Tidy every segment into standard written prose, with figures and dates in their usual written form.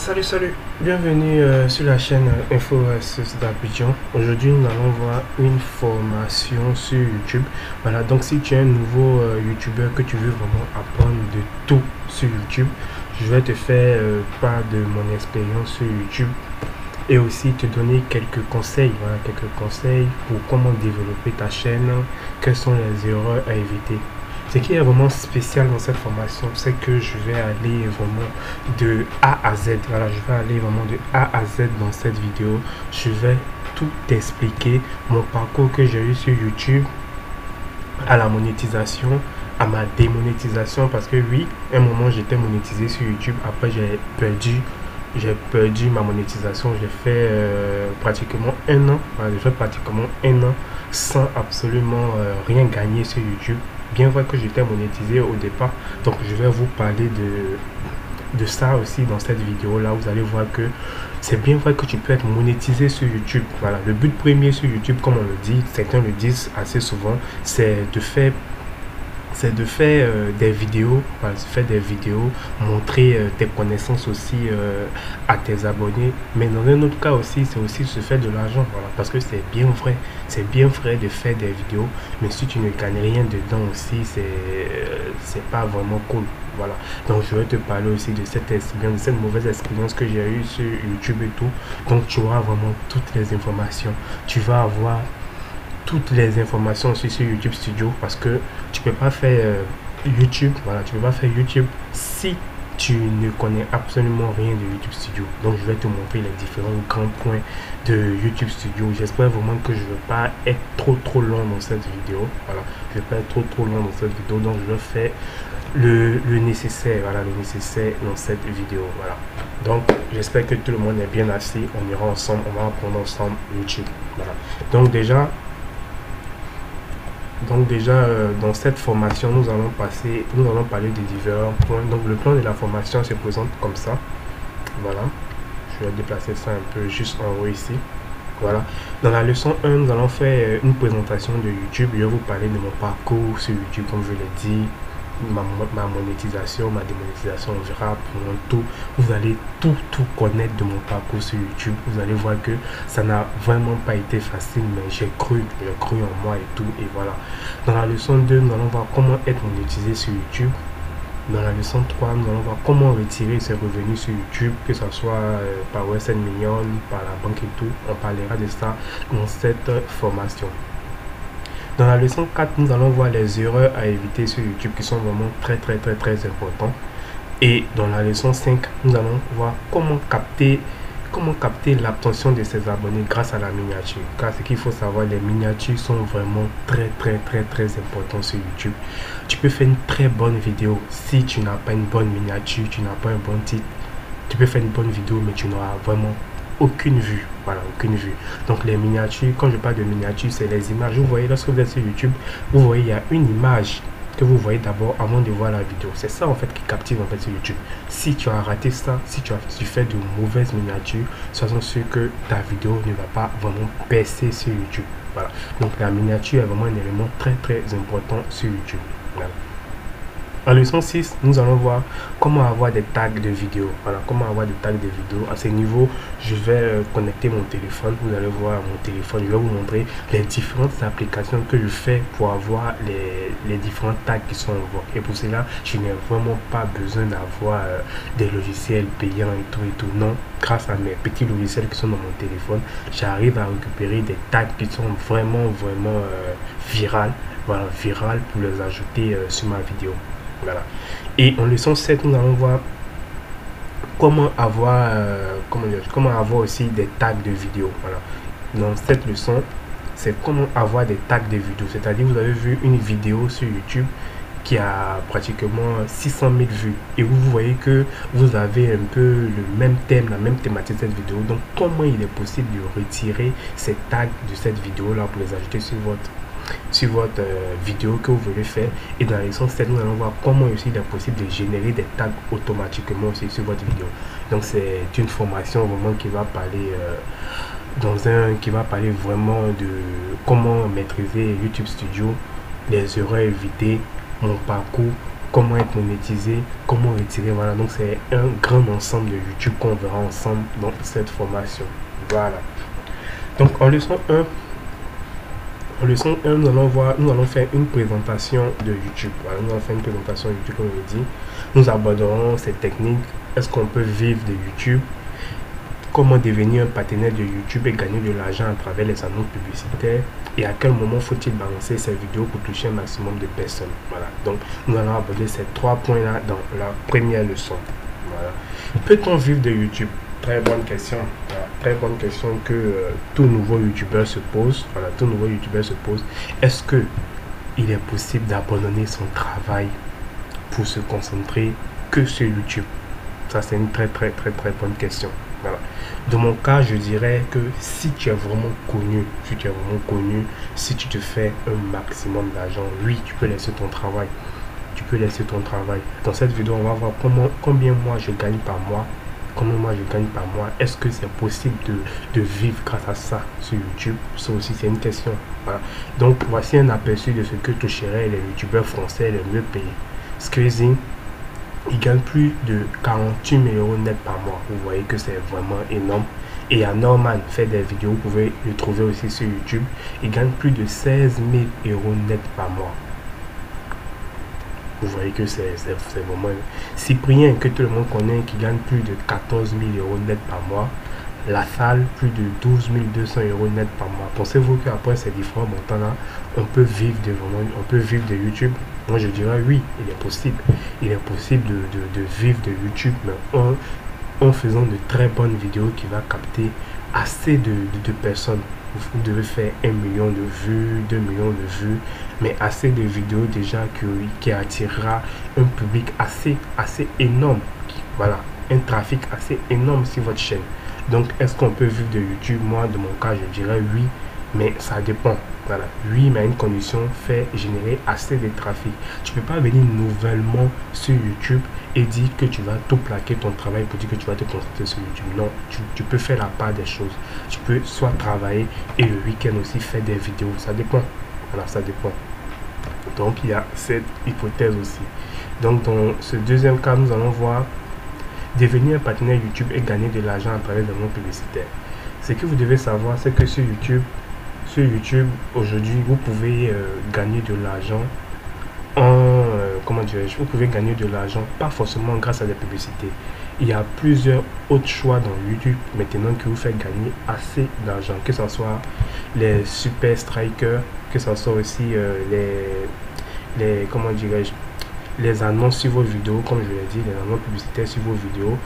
Salut, bienvenue sur la chaîne InfoSS d'Abidjan. Aujourd'hui, nous allons voir une formation sur YouTube. Voilà, donc si tu es un nouveau YouTuber que tu veux vraiment apprendre de tout sur YouTube, je vais te faire part de mon expérience sur YouTube et aussi te donner quelques conseils, voilà, quelques conseils pour comment développer ta chaîne, quelles sont les erreurs à éviter. Ce qui est vraiment spécial dans cette formation, c'est que je vais aller vraiment de A à Z. Voilà, je vais aller vraiment de A à Z dans cette vidéo. Je vais tout expliquer, mon parcours que j'ai eu sur YouTube, à la monétisation, à ma démonétisation, parce que oui, à un moment j'étais monétisé sur YouTube, après j'ai perdu ma monétisation. J'ai fait pratiquement un an, voilà, j'ai fait pratiquement un an sans absolument rien gagner sur YouTube. Bien vrai que j'étais monétisé au départ, donc je vais vous parler de ça aussi dans cette vidéo là. Vous allez voir que c'est bien vrai que tu peux être monétisé sur YouTube. Voilà, le but premier sur YouTube, comme on le dit, certains le disent assez souvent, c'est de faire des vidéos, voilà, faire des vidéos, montrer tes connaissances aussi à tes abonnés. Mais dans un autre cas aussi, c'est aussi se faire de l'argent, voilà, parce que c'est bien vrai de faire des vidéos, mais si tu ne gagnes rien dedans aussi, c'est pas vraiment cool. Voilà, donc je vais te parler aussi de cette expérience, de cette mauvaise expérience que j'ai eue sur YouTube et tout. Donc tu auras vraiment toutes les informations, tu vas avoir toutes les informations aussi sur YouTube Studio, parce que tu peux pas faire YouTube, voilà, tu peux pas faire YouTube si tu ne connais absolument rien de YouTube Studio. Donc je vais te montrer les différents grands points de YouTube Studio. J'espère vraiment que je ne vais pas être trop long dans cette vidéo. Voilà, je vais pas être trop long dans cette vidéo, donc je vais faire le nécessaire, voilà, le nécessaire dans cette vidéo. Voilà, donc j'espère que tout le monde est bien assis. On ira ensemble, on va apprendre ensemble YouTube. Voilà, donc déjà dans cette formation, nous allons parler des différents points. Donc le plan de la formation se présente comme ça. Voilà, je vais déplacer ça un peu juste en haut ici. Voilà, dans la leçon 1, nous allons faire une présentation de YouTube. Je vais vous parler de mon parcours sur YouTube, comme je l'ai dit, ma monétisation, ma démonétisation, on verra pour mon tout. Vous allez tout connaître de mon parcours sur YouTube. Vous allez voir que ça n'a vraiment pas été facile, mais j'ai cru en moi et tout, et voilà. Dans la leçon 2, nous allons voir comment être monétisé sur YouTube. Dans la leçon 3, nous allons voir comment retirer ses revenus sur YouTube, que ce soit par Western Union, par la banque et tout. On parlera de ça dans cette formation. Dans la leçon 4, nous allons voir les erreurs à éviter sur YouTube qui sont vraiment très importantes. Et dans la leçon 5, nous allons voir comment capter l'attention de ses abonnés grâce à la miniature. Car ce qu'il faut savoir, les miniatures sont vraiment très importantes sur YouTube. Tu peux faire une très bonne vidéo si tu n'as pas une bonne miniature, tu n'as pas un bon titre. Tu peux faire une bonne vidéo, mais tu n'auras vraiment aucune vue. Voilà, aucune vue. Donc les miniatures, quand je parle de miniatures, c'est les images. Vous voyez, lorsque vous êtes sur YouTube, vous voyez, il y a une image que vous voyez d'abord avant de voir la vidéo. C'est ça en fait qui captive en fait sur YouTube. Si tu as raté ça, si tu fais de mauvaises miniatures, sois sûr que ta vidéo ne va pas vraiment percer sur YouTube. Voilà, donc la miniature est vraiment un élément très important sur YouTube. Voilà. En leçon 6, nous allons voir comment avoir des tags de vidéos. Voilà, comment avoir des tags de vidéos. À ce niveau, je vais connecter mon téléphone. Vous allez voir mon téléphone. Je vais vous montrer les différentes applications que je fais pour avoir les différents tags qui sont en vogue. Et pour cela, je n'ai vraiment pas besoin d'avoir des logiciels payants et tout. Non, grâce à mes petits logiciels qui sont dans mon téléphone, j'arrive à récupérer des tags qui sont vraiment virales. Voilà, virales pour les ajouter sur ma vidéo. Voilà. Et en leçon 7, nous allons voir comment avoir aussi des tags de vidéos. Voilà. Dans cette leçon, c'est comment avoir des tags de vidéos. C'est-à-dire, vous avez vu une vidéo sur YouTube qui a pratiquement 600 000 vues. Et vous voyez que vous avez un peu le même thème, la même thématique de cette vidéo. Donc, comment il est possible de retirer ces tags de cette vidéo-là pour les ajouter sur votre vidéo que vous voulez faire. Et dans la leçon 7, nous allons voir comment aussi il est possible de générer des tags automatiquement aussi sur votre vidéo. Donc c'est une formation vraiment qui va parler vraiment de comment maîtriser YouTube Studio, les erreurs à éviter, mon parcours, comment être monétisé, comment retirer. Voilà, donc c'est un grand ensemble de YouTube qu'on verra ensemble dans cette formation. Voilà. Donc en leçon 1, nous allons faire une présentation de YouTube. Voilà, nous allons faire une présentation de YouTube, comme je l'ai dit. Nous aborderons ces techniques. Est-ce qu'on peut vivre de YouTube? Comment devenir un partenaire de YouTube et gagner de l'argent à travers les annonces publicitaires? Et à quel moment faut-il balancer ces vidéos pour toucher un maximum de personnes? Voilà. Donc, nous allons aborder ces 3 points-là dans la première leçon. Voilà. Peut-on vivre de YouTube? Très bonne question. Voilà. Très bonne question que tout nouveau YouTubeur se pose. Voilà, tout nouveau YouTubeur se pose. Est-ce que il est possible d'abandonner son travail pour se concentrer que sur YouTube? Ça, c'est une très bonne question. Voilà. Dans mon cas, je dirais que si tu es vraiment connu, si tu te fais un maximum d'argent, oui, tu peux laisser ton travail. Dans cette vidéo, on va voir combien moi je gagne par mois. Est-ce que c'est possible de vivre grâce à ça sur YouTube? Ça aussi, c'est une question. Voilà. Donc, voici un aperçu de ce que toucheraient les youtubeurs français les mieux payés. Squeezie, il gagne plus de 48 000 € net par mois. Vous voyez que c'est vraiment énorme. Et à Norman fait des vidéos, vous pouvez le trouver aussi sur YouTube. Il gagne plus de 16 000 € net par mois. Vous voyez que c'est vraiment... Cyprien, que tout le monde connaît, qui gagne plus de 14 000 € net par mois. La salle, plus de 12 200 € net par mois. Pensez-vous qu'après ces différents montants-là, on peut vivre de YouTube? Moi, je dirais oui, il est possible. Il est possible de vivre de YouTube, mais en faisant de très bonnes vidéos qui va capter assez de personnes. Vous devez faire 1 million de vues, 2 millions de vues, mais assez de vidéos déjà qui attirera un public assez énorme. Voilà, un trafic assez énorme sur votre chaîne. Donc, est-ce qu'on peut vivre de YouTube? Moi, de mon cas, je dirais oui, mais ça dépend. Voilà, oui, mais à une condition, faire générer assez de trafic. Tu peux pas venir nouvellement sur YouTube et dire que tu vas tout plaquer ton travail pour dire que tu vas te concentrer sur YouTube. Non, tu peux faire la part des choses. Tu peux soit travailler et le week-end aussi faire des vidéos. Ça dépend. Voilà, ça dépend. Donc, il y a cette hypothèse aussi. Donc, dans ce deuxième cas, nous allons voir devenir un partenaire YouTube et gagner de l'argent à travers des mots publicitaires. Ce que vous devez savoir, c'est que sur YouTube, aujourd'hui, vous pouvez gagner de l'argent vous pouvez gagner de l'argent, pas forcément grâce à des publicités. Il y a plusieurs autres choix dans YouTube maintenant qui vous fait gagner assez d'argent, que ce soit les super strikers, que ce soit aussi les annonces sur vos vidéos, comme je l'ai dit, les annonces publicitaires sur vos vidéos.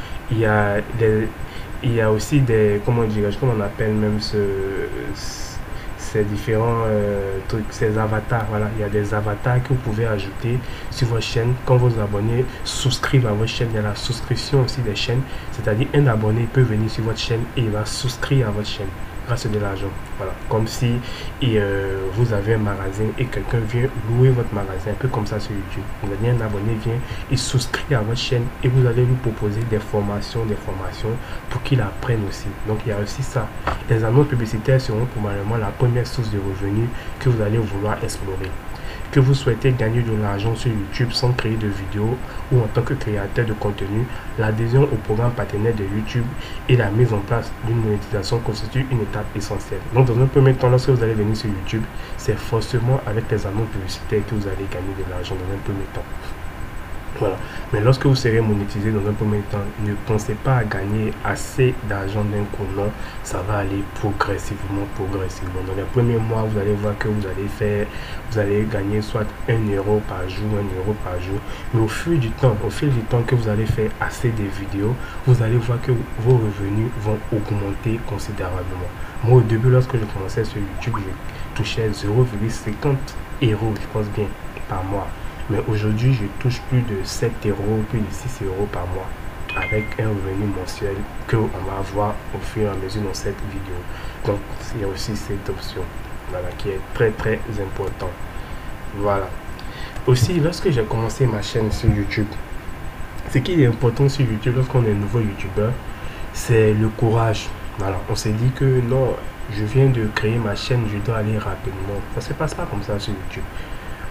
Il y a aussi des, comment on appelle même ces différents trucs, ces avatars. Voilà, il y a des avatars que vous pouvez ajouter sur votre chaîne. Quand vos abonnés souscrivent à votre chaîne, il y a la souscription aussi des chaînes. C'est-à-dire, un abonné peut venir sur votre chaîne et il va souscrire à votre chaîne grâce à de l'argent. Voilà, comme si vous avez un magasin et quelqu'un vient louer votre magasin, un peu comme ça sur YouTube. Vous avez un abonné vient, il souscrit à votre chaîne et vous allez lui proposer des formations pour qu'il apprenne aussi. Donc il y a aussi ça. Les annonces publicitaires seront probablement la première source de revenus que vous allez vouloir explorer. Que vous souhaitez gagner de l'argent sur YouTube sans créer de vidéos ou en tant que créateur de contenu, l'adhésion au programme partenaire de YouTube et la mise en place d'une monétisation constitue une étape essentielle. Donc dans un premier temps, lorsque vous allez venir sur YouTube, c'est forcément avec les annonces publicitaires que vous allez gagner de l'argent dans un premier temps. Voilà. Mais lorsque vous serez monétisé dans un premier temps, ne pensez pas à gagner assez d'argent d'un coup, non. Ça va aller progressivement. Dans les premiers mois, vous allez voir que vous allez gagner soit 1 € par jour, 1 € par jour. Mais au fil du temps que vous allez faire assez de vidéos, vous allez voir que vos revenus vont augmenter considérablement. Moi, au début, lorsque je commençais sur YouTube, je touchais 0,50 €, je pense bien, par mois. Mais aujourd'hui, je touche plus de 7 €, plus de 6 € par mois, avec un revenu mensuel qu'on va avoir au fur et à mesure dans cette vidéo. Donc, il y a aussi cette option, voilà, qui est très important. Voilà. Aussi, lorsque j'ai commencé ma chaîne sur YouTube, ce qui est important sur YouTube lorsqu'on est nouveau YouTubeur, c'est le courage. Voilà, on s'est dit que non, je viens de créer ma chaîne, je dois aller rapidement. Ça se passe pas comme ça sur YouTube.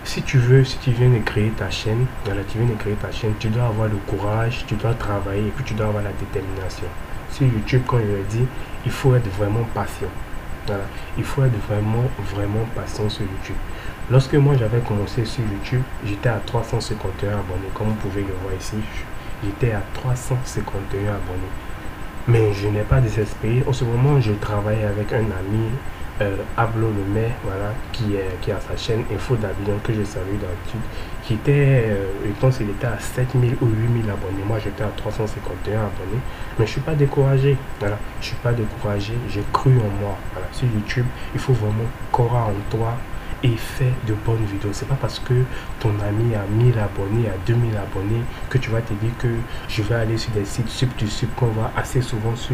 si tu viens de créer ta chaîne, voilà, tu viens de créer ta chaîne, tu dois avoir le courage, tu dois travailler et puis tu dois avoir la détermination. Sur YouTube, quand je le dis, il faut être vraiment patient. Voilà, il faut être vraiment patient sur YouTube. Lorsque moi j'avais commencé sur YouTube, j'étais à 351 abonnés, comme vous pouvez le voir ici. J'étais à 351 abonnés. Mais je n'ai pas désespéré. En ce moment, je travaille avec un ami, Ablo le maire, voilà, qui a sa chaîne Info d'Abidjan, que je salue d'habitude, qui était, je pense qu'il était à 7000 ou 8000 abonnés. Moi, j'étais à 351 abonnés. Mais je ne suis pas découragé. Voilà, je ne suis pas découragé. J'ai cru en moi. Voilà, sur YouTube, il faut vraiment croire en toi et faire de bonnes vidéos. C'est pas parce que ton ami a 1000 abonnés, a 2000 abonnés, que tu vas te dire que je vais aller sur des sites sub qu'on voit assez souvent sur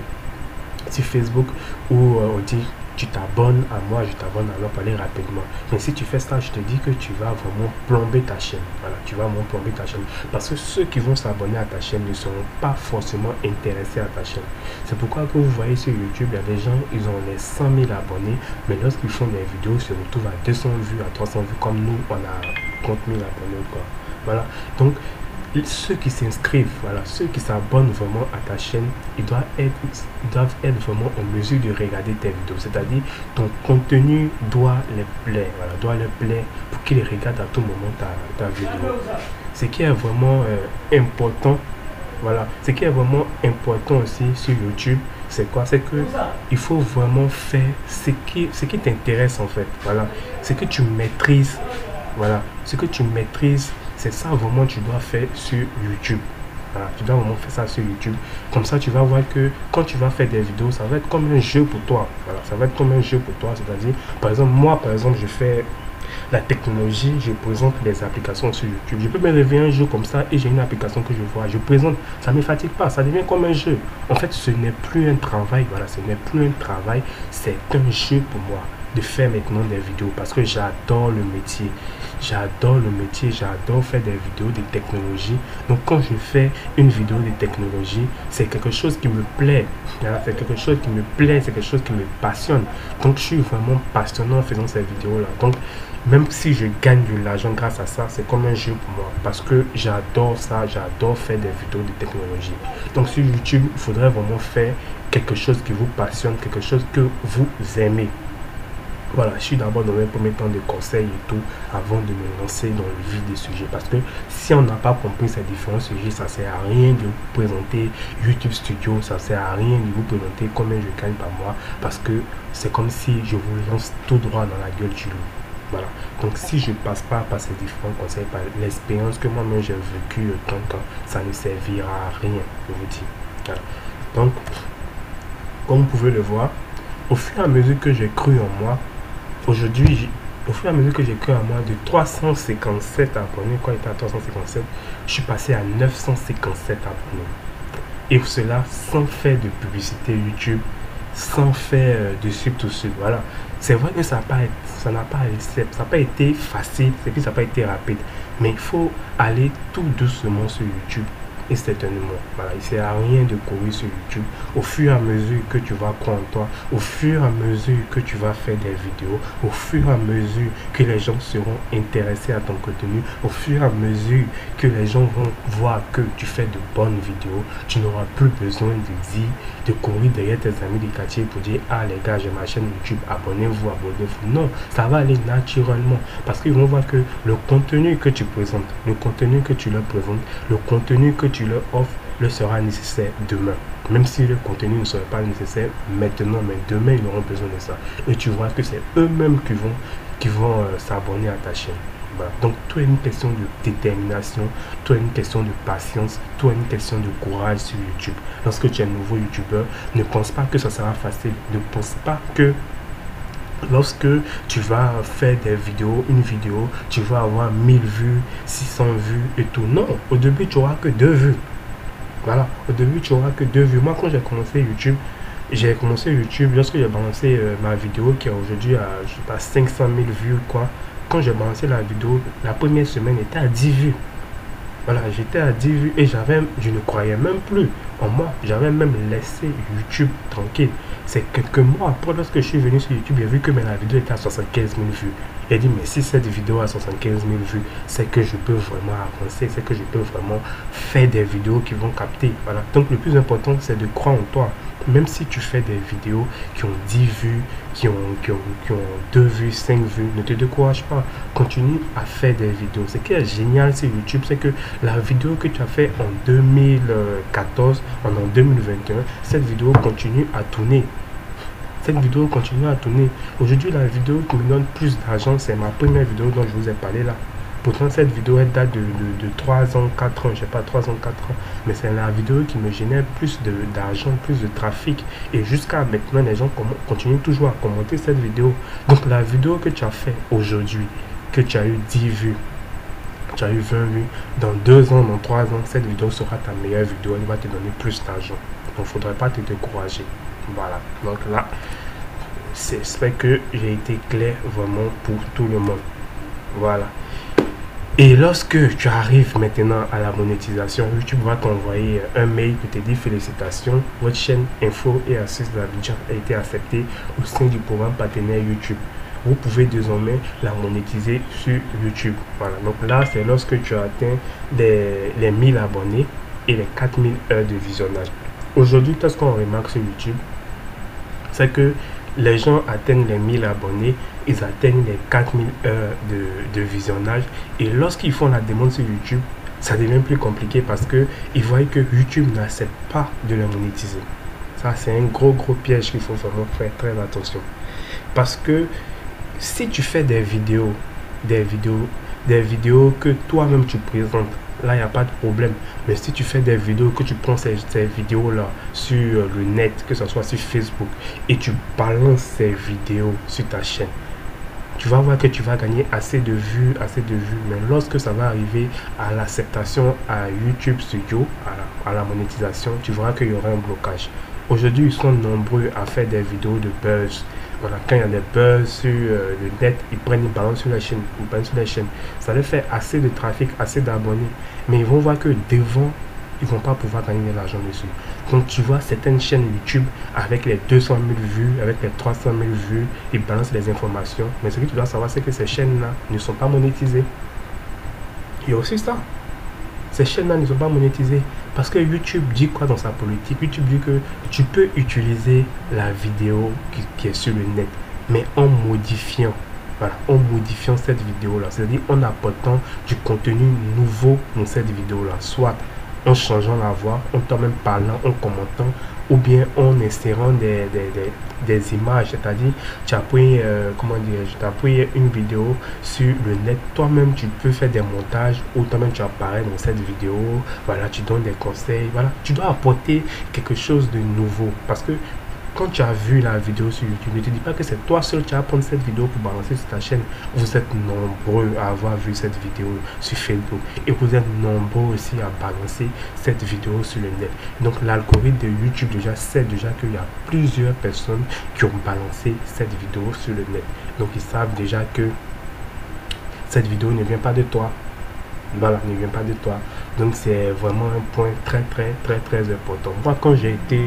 Facebook, où on dit tu t'abonnes à moi, je t'abonne à l'autre, aller rapidement. Mais si tu fais ça, je te dis que tu vas vraiment plomber ta chaîne. Voilà, tu vas vraiment plomber ta chaîne. Parce que ceux qui vont s'abonner à ta chaîne ne seront pas forcément intéressés à ta chaîne. C'est pourquoi que vous voyez sur YouTube, il y a des gens, ils ont les 100 000 abonnés, mais lorsqu'ils font des vidéos, ils se retrouvent à 200 vues, à 300 vues, comme nous, on a 30 000 abonnés, quoi. Voilà, donc ceux qui s'inscrivent, voilà, ceux qui s'abonnent vraiment à ta chaîne, ils doivent être vraiment en mesure de regarder tes vidéos. C'est-à-dire, ton contenu doit les plaire, voilà, doit les plaire pour qu'ils regardent à tout moment ta vidéo. Ce qui est vraiment important, voilà, ce qui est vraiment important aussi sur YouTube, c'est quoi? C'est que il faut vraiment faire ce qui t'intéresse en fait, voilà, ce que tu maîtrises, voilà, ce que tu maîtrises. C'est ça vraiment tu dois faire sur YouTube. Voilà, tu dois vraiment faire ça sur YouTube. Comme ça, tu vas voir que quand tu vas faire des vidéos, ça va être comme un jeu pour toi. Voilà, ça va être comme un jeu pour toi. C'est-à-dire, par exemple, moi, par exemple, je fais la technologie, je présente des applications sur YouTube. Je peux me réveiller un jour comme ça et j'ai une application que je vois. Je présente, ça ne me fatigue pas, ça devient comme un jeu. En fait, ce n'est plus un travail. Voilà, ce n'est plus un travail, c'est un jeu pour moi de faire maintenant des vidéos parce que j'adore le métier. J'adore le métier, j'adore faire des vidéos de technologie. Donc quand je fais une vidéo de technologie, c'est quelque chose qui me plaît. C'est quelque chose qui me plaît, c'est quelque chose qui me passionne. Donc je suis vraiment passionné en faisant ces vidéos-là. Donc même si je gagne de l'argent grâce à ça, c'est comme un jeu pour moi. Parce que j'adore ça, j'adore faire des vidéos de technologie. Donc sur YouTube, il faudrait vraiment faire quelque chose qui vous passionne, quelque chose que vous aimez. Voilà, je suis d'abord dans un premier temps de conseils et tout avant de me lancer dans le vif des sujets. Parce que si on n'a pas compris ces différents sujets, ça ne sert à rien de vous présenter YouTube Studio, ça ne sert à rien de vous présenter combien je gagne par mois. Parce que c'est comme si je vous lance tout droit dans la gueule du loup. Voilà, donc si je ne passe pas par ces différents conseils, par l'expérience que moi-même j'ai vécu, donc ça ne servira à rien, je vous dis. Voilà. Donc, comme vous pouvez le voir, au fur et à mesure que j'ai cru en moi, aujourd'hui, au fur et à mesure que j'ai cru en moi, de 357 abonnés, quand j'étais à 357, je suis passé à 957 abonnés. Et cela sans faire de publicité YouTube, sans faire de sub tout seul. Voilà. C'est vrai que ça n'a pas été facile, et puis ça n'a pas été rapide. Mais il faut aller tout doucement sur YouTube. Et certainement, voilà, il ne sert à rien de courir sur YouTube. Au fur et à mesure que tu vas croire en toi, au fur et à mesure que tu vas faire des vidéos, au fur et à mesure que les gens seront intéressés à ton contenu, au fur et à mesure que les gens vont voir que tu fais de bonnes vidéos, tu n'auras plus besoin de courir derrière tes amis du quartier pour dire ah les gars, j'ai ma chaîne YouTube, abonnez-vous, abonnez-vous. Non, ça va aller naturellement parce qu'ils vont voir que le contenu que tu présentes, le contenu que tu leur présentes, le contenu que tu leur offres leur sera nécessaire demain. Même si le contenu ne serait pas nécessaire maintenant, mais demain ils auront besoin de ça. Et tu vois que c'est eux-mêmes qui vont s'abonner à ta chaîne. Voilà. Donc tout est une question de détermination, tout est une question de patience, tout est une question de courage sur YouTube. Lorsque tu es un nouveau YouTuber, ne pense pas que ça sera facile. Ne pense pas que lorsque tu vas faire des vidéos, une vidéo, tu vas avoir 1000 vues, 600 vues et tout. Non, au début, tu n'auras que 2 vues. Voilà, au début, tu n'auras que 2 vues. Moi, quand j'ai commencé YouTube lorsque j'ai balancé ma vidéo qui est aujourd'hui à, je sais pas, 500 000 vues, quoi. Quand j'ai balancé la vidéo, la première semaine était à 10 vues. Voilà, j'étais à 10 vues et je ne croyais même plus. mois. J'avais même laissé YouTube tranquille. C'est quelques mois après, lorsque je suis venu sur YouTube, j'ai vu que la vidéo était à 75 000 vues. J'ai dit, mais si cette vidéo a 75 000 vues, c'est que je peux vraiment avancer, c'est que je peux vraiment faire des vidéos qui vont capter. Voilà. Donc le plus important, c'est de croire en toi. Même si tu fais des vidéos qui ont 10 vues, qui ont 2 vues, 5 vues, ne te décourage pas. Continue à faire des vidéos. Ce qui est génial sur YouTube, c'est que la vidéo que tu as fait en 2014, en 2021, cette vidéo continue à tourner. Cette vidéo continue à tourner. Aujourd'hui, la vidéo qui me donne plus d'argent, c'est ma première vidéo dont je vous ai parlé là. Pourtant, cette vidéo, elle date de 3 ans, 4 ans, je sais pas, 3 ans, 4 ans. Mais c'est la vidéo qui me génère plus d'argent, plus de trafic. Et jusqu'à maintenant, les gens continuent toujours à commenter cette vidéo. Donc, la vidéo que tu as fait aujourd'hui, que tu as eu 10 vues, tu as eu 20 vues, dans 2 ans, dans 3 ans, cette vidéo sera ta meilleure vidéo. Elle va te donner plus d'argent. Donc, il ne faudrait pas te décourager. Voilà. Donc là, j'espère que j'ai été clair vraiment pour tout le monde. Voilà. Et lorsque tu arrives maintenant à la monétisation, YouTube va t'envoyer un mail qui te dit félicitations, votre chaîne Info et Astuces d'Abidjan a été acceptée au sein du programme partenaire YouTube. Vous pouvez désormais la monétiser sur YouTube. Voilà. Donc là, c'est lorsque tu as atteint les 1000 abonnés et les 4000 heures de visionnage. Aujourd'hui, qu'est-ce qu'on remarque sur YouTube? C'est que les gens atteignent les 1000 abonnés, ils atteignent les 4000 heures de visionnage. Et lorsqu'ils font la demande sur YouTube, ça devient plus compliqué parce qu'ils voient que YouTube n'accepte pas de les monétiser. Ça, c'est un gros piège qu'il faut vraiment faire très attention. Parce que si tu fais des vidéos que toi-même tu présentes, là, il n'y a pas de problème. Mais si tu fais des vidéos, que tu prends ces vidéos-là sur le net, que ce soit sur Facebook, et tu balances ces vidéos sur ta chaîne, tu vas voir que tu vas gagner assez de vues. Mais lorsque ça va arriver à l'acceptation à YouTube Studio, à la monétisation, tu verras qu'il y aura un blocage. Aujourd'hui, ils sont nombreux à faire des vidéos de buzz. Voilà, quand il y a des buzz sur le net, ils balancent sur la chaîne, Ça leur fait assez de trafic, assez d'abonnés. Mais ils vont voir que devant, ils vont pas pouvoir gagner de l'argent dessus. Donc tu vois certaines chaînes YouTube avec les 200 000 vues, avec les 300 000 vues, ils balancent les informations. Mais ce que tu dois savoir, c'est que ces chaînes-là ne sont pas monétisées. Il y a aussi ça. Ces chaînes-là ne sont pas monétisées. Parce que YouTube dit quoi dans sa politique? YouTube dit que tu peux utiliser la vidéo qui est sur le net, mais en modifiant. Voilà, en modifiant cette vidéo-là. C'est-à-dire en apportant du contenu nouveau dans cette vidéo-là. Soit en changeant la voix, en toi-même parlant, en commentant, ou bien en insérant des images. C'est-à-dire, tu as pris, tu as pris une vidéo sur le net. Toi-même, tu peux faire des montages, ou toi-même, tu apparais dans cette vidéo. Voilà, tu donnes des conseils. Voilà, tu dois apporter quelque chose de nouveau. Parce que quand tu as vu la vidéo sur YouTube, ne te dis pas que c'est toi seul qui vas prendre cette vidéo pour balancer sur ta chaîne. Vous êtes nombreux à avoir vu cette vidéo sur Facebook. Et vous êtes nombreux aussi à balancer cette vidéo sur le net. Donc l'algorithme de YouTube déjà sait déjà qu'il y a plusieurs personnes qui ont balancé cette vidéo sur le net. Donc ils savent déjà que cette vidéo ne vient pas de toi. Voilà, ne vient pas de toi. Donc c'est vraiment un point très important. Moi quand j'ai été...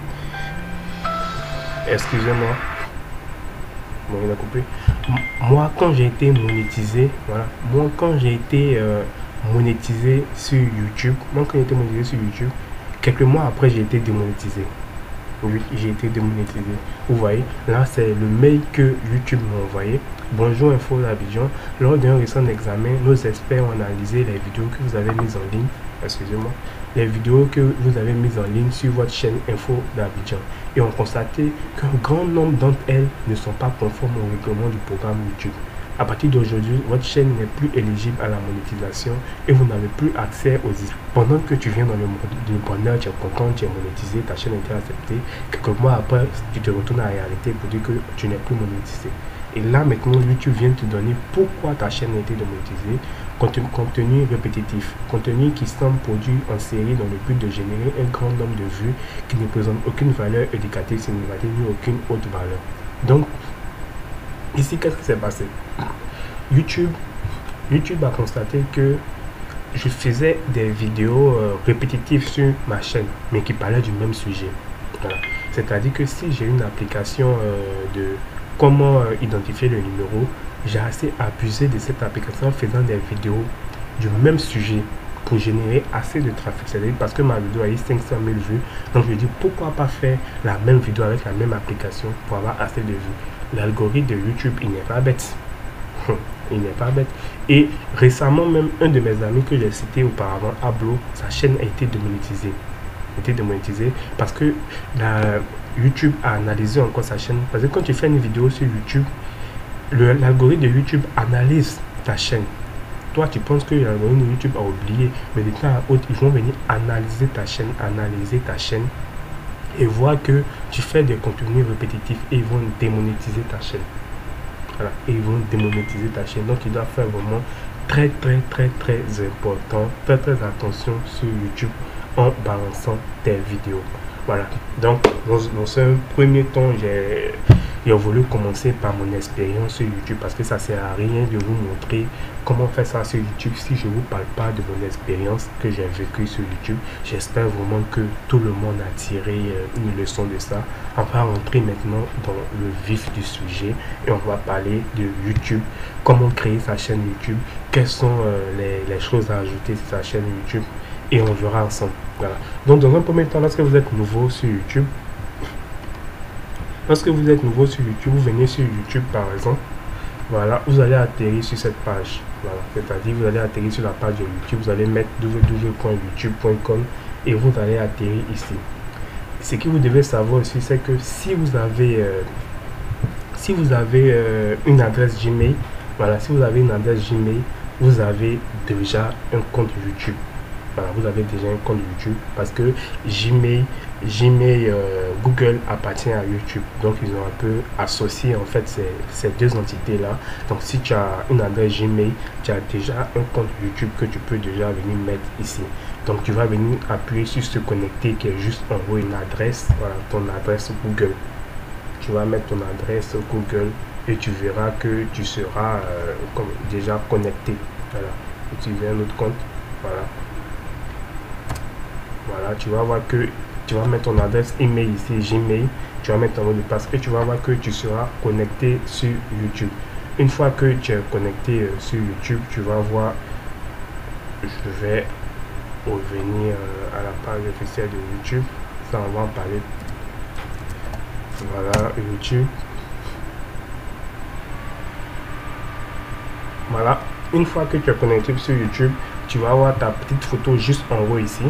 Excusez-moi. Bon, il a coupé. Moi, quand j'ai été monétisé, voilà. Moi, quand j'ai été monétisé sur YouTube, quelques mois après, j'ai été démonétisé. Oui, j'ai été démonétisé. Vous voyez, là, c'est le mail que YouTube m'a envoyé. Bonjour Info d'Abidjan. Lors d'un récent examen, nos experts ont analysé les vidéos que vous avez mises en ligne. Excusez-moi. Les vidéos que vous avez mises en ligne sur votre chaîne Info d'Abidjan et ont constaté qu'un grand nombre d'entre elles ne sont pas conformes au règlement du programme YouTube. À partir d'aujourd'hui, votre chaîne n'est plus éligible à la monétisation et vous n'avez plus accès aux idées. Pendant que tu viens dans le bonheur, tu es content, tu es monétisé, ta chaîne a été acceptée. Quelques mois après, tu te retournes à la réalité pour dire que tu n'es plus monétisé. Et là, maintenant, YouTube vient te donner pourquoi ta chaîne a été démonétisée. Contenu répétitif, contenu qui semble produit en série dans le but de générer un grand nombre de vues qui ne présentent aucune valeur éducative, significative ni aucune autre valeur. Donc, ici, qu'est-ce qui s'est passé? YouTube a constaté que je faisais des vidéos répétitives sur ma chaîne, mais qui parlaient du même sujet. Voilà. C'est-à-dire que si j'ai une application de comment identifier le numéro, j'ai assez abusé de cette application en faisant des vidéos du même sujet pour générer assez de trafic. C'est-à-dire parce que ma vidéo a eu 500 000 vues. Donc je me dis pourquoi pas faire la même vidéo avec la même application pour avoir assez de vues. L'algorithme de YouTube, il n'est pas bête. Il n'est pas bête. Et récemment même, un de mes amis que j'ai cité auparavant, Ablo, sa chaîne a été démonétisée. Parce que YouTube a analysé encore sa chaîne. Parce que quand tu fais une vidéo sur YouTube, l'algorithme de YouTube analyse ta chaîne. Toi, tu penses que l'algorithme de YouTube a oublié, mais de temps à autre, ils vont venir analyser ta chaîne et voir que tu fais des contenus répétitifs et ils vont démonétiser ta chaîne. Voilà, et ils vont démonétiser ta chaîne. Donc, tu dois faire vraiment très important, très attention sur YouTube en balançant tes vidéos. Voilà, donc dans un premier temps, j'ai voulu commencer par mon expérience sur YouTube parce que ça sert à rien de vous montrer comment faire ça sur YouTube si je ne vous parle pas de mon expérience que j'ai vécue sur YouTube. J'espère vraiment que tout le monde a tiré une leçon de ça. On va rentrer maintenant dans le vif du sujet et on va parler de YouTube, comment créer sa chaîne YouTube, quelles sont les choses à ajouter sur sa chaîne YouTube et on verra ensemble. Voilà. Donc dans un premier temps, lorsque vous êtes nouveau sur YouTube, vous venez sur YouTube par exemple, voilà, vous allez atterrir sur cette page. Voilà, c'est-à-dire vous allez atterrir sur la page de YouTube, vous allez mettre www.youtube.com et vous allez atterrir ici. Ce que vous devez savoir aussi, c'est que si vous avez une adresse Gmail, voilà, si vous avez une adresse Gmail, vous avez déjà un compte YouTube. Voilà, vous avez déjà un compte YouTube parce que Gmail, Google appartient à YouTube. Donc, ils ont un peu associé en fait ces deux entités-là. Donc, si tu as une adresse Gmail, tu as déjà un compte YouTube que tu peux déjà venir mettre ici. Donc, tu vas venir appuyer sur se connecter qui est juste en haut une adresse. Voilà, ton adresse Google. Tu vas mettre ton adresse Google et tu verras que tu seras déjà connecté. Voilà, utiliser un autre compte. Voilà. Voilà, tu vas voir que tu vas mettre ton adresse email ici, Gmail, tu vas mettre ton mot de passe et tu vas voir que tu seras connecté sur YouTube. Une fois que tu es connecté sur YouTube, tu vas voir, je vais revenir à la page officielle de YouTube, ça on va en parler. Voilà, YouTube. Voilà, une fois que tu es connecté sur YouTube, tu vas avoir ta petite photo juste en haut ici,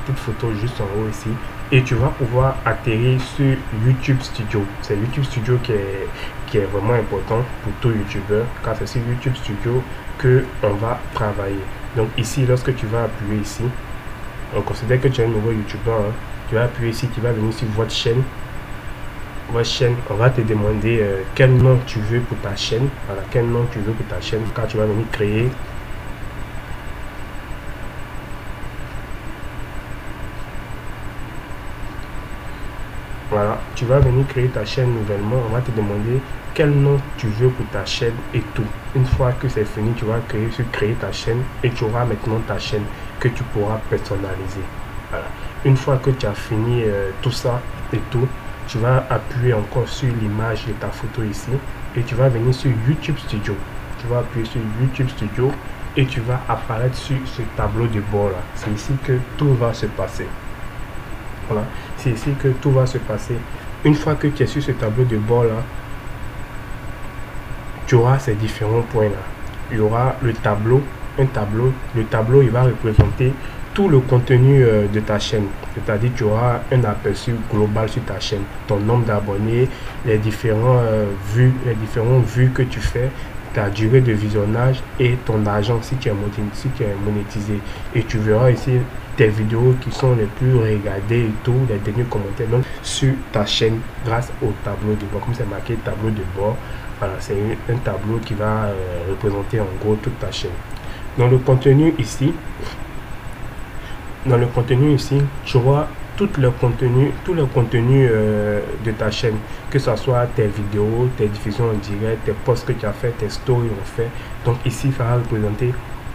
et tu vas pouvoir atterrir sur YouTube Studio. C'est YouTube Studio qui est vraiment important pour tout YouTuber, car c'est sur YouTube Studio que on va travailler. Donc ici, lorsque tu vas appuyer ici, on considère que tu es un nouveau YouTuber, hein. Tu vas appuyer ici, tu vas venir sur votre chaîne, on va te demander quel nom tu veux pour ta chaîne. Voilà, quel nom tu veux pour ta chaîne, car tu vas venir créer. Voilà, tu vas venir créer ta chaîne nouvellement. On va te demander quel nom tu veux pour ta chaîne et tout. Une fois que c'est fini, tu vas créer ta chaîne et tu auras maintenant ta chaîne que tu pourras personnaliser. Voilà. Une fois que tu as fini tout ça et tout, tu vas appuyer encore sur l'image de ta photo ici et tu vas venir sur YouTube Studio. Tu vas appuyer sur YouTube Studio et tu vas apparaître sur ce tableau de bord là. C'est ici que tout va se passer. Voilà, c'est ici que tout va se passer. Une fois que tu es sur ce tableau de bord là, tu auras ces différents points là. Il y aura le tableau, le tableau il va représenter tout le contenu de ta chaîne. C'est-à-dire tu auras un aperçu global sur ta chaîne, ton nombre d'abonnés, les différentes vues que tu fais, ta durée de visionnage et ton argent si tu es monétisé. Et tu verras ici tes vidéos qui sont les plus regardées et tout, les derniers commentaires donc sur ta chaîne grâce au tableau de bord. Comme c'est marqué tableau de bord, voilà, c'est un tableau qui va représenter en gros toute ta chaîne. Dans le contenu ici, tu auras tout le contenu de ta chaîne, que ce soit tes vidéos, tes diffusions en direct, tes posts que tu as fait, tes stories en fait. Donc ici, ça va représenter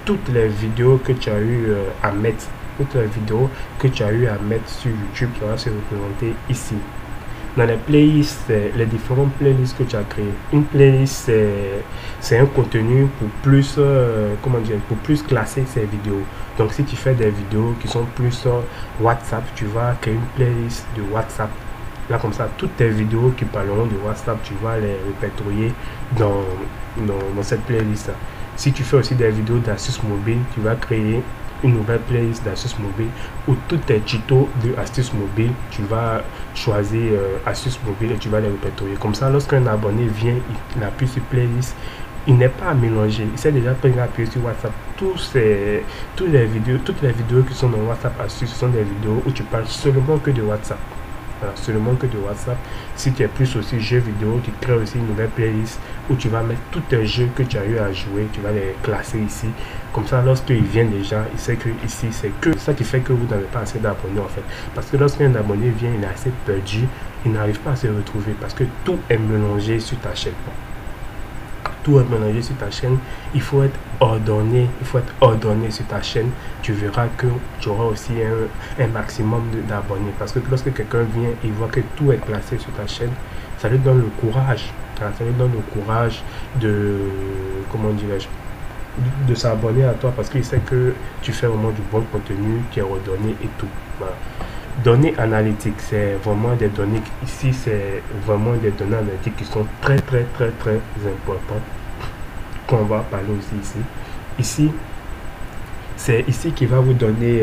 toutes les vidéos que tu as eu à mettre, toutes les vidéos que tu as eu à mettre sur YouTube, ça va se représenter ici. Dans les playlists, les différentes playlists que tu as créées. Une playlist, c'est un contenu pour plus, comment dire, pour plus classer ces vidéos. Donc, si tu fais des vidéos qui sont plus WhatsApp, tu vas créer une playlist de WhatsApp. Là, comme ça, toutes tes vidéos qui parleront de WhatsApp, tu vas les répertorier dans cette playlist. Si tu fais aussi des vidéos d'astuces mobiles, tu vas créer une nouvelle playlist d'astuces mobiles où tous tes tutos de astuces mobiles, tu vas choisir astuces mobiles et tu vas les répertorier. Comme ça, lorsqu'un abonné vient, il appuie sur playlist, il n'est pas à mélanger. Il sait déjà qu'il va appuyer sur WhatsApp. Toutes les vidéos qui sont dans WhatsApp astuces, ce sont des vidéos où tu parles seulement que de WhatsApp. Voilà, seulement que de WhatsApp. Si tu es plus aussi jeux vidéo, tu crées aussi une nouvelle playlist où tu vas mettre tous tes jeux que tu as eu à jouer, tu vas les classer ici. Comme ça, lorsqu'il vient déjà, il sait que ici, c'est que ça qui fait que vous n'avez pas assez d'abonnés en fait. Parce que lorsqu'un abonné vient, il est assez perdu, il n'arrive pas à se retrouver parce que tout est mélangé sur ta chaîne. Tout est mélangé sur ta chaîne. Il faut être ordonné, sur ta chaîne. Tu verras que tu auras aussi un maximum d'abonnés. Parce que lorsque quelqu'un vient, il voit que tout est classé sur ta chaîne, ça lui donne le courage. Ça lui donne le courage de, comment dirais-je, de s'abonner à toi parce qu'il sait que tu fais vraiment du bon contenu qui est ordonné et tout. Voilà. Données analytiques, c'est vraiment des données, ici c'est vraiment des données analytiques qui sont très importantes qu'on va parler aussi ici. C'est ici qui va vous donner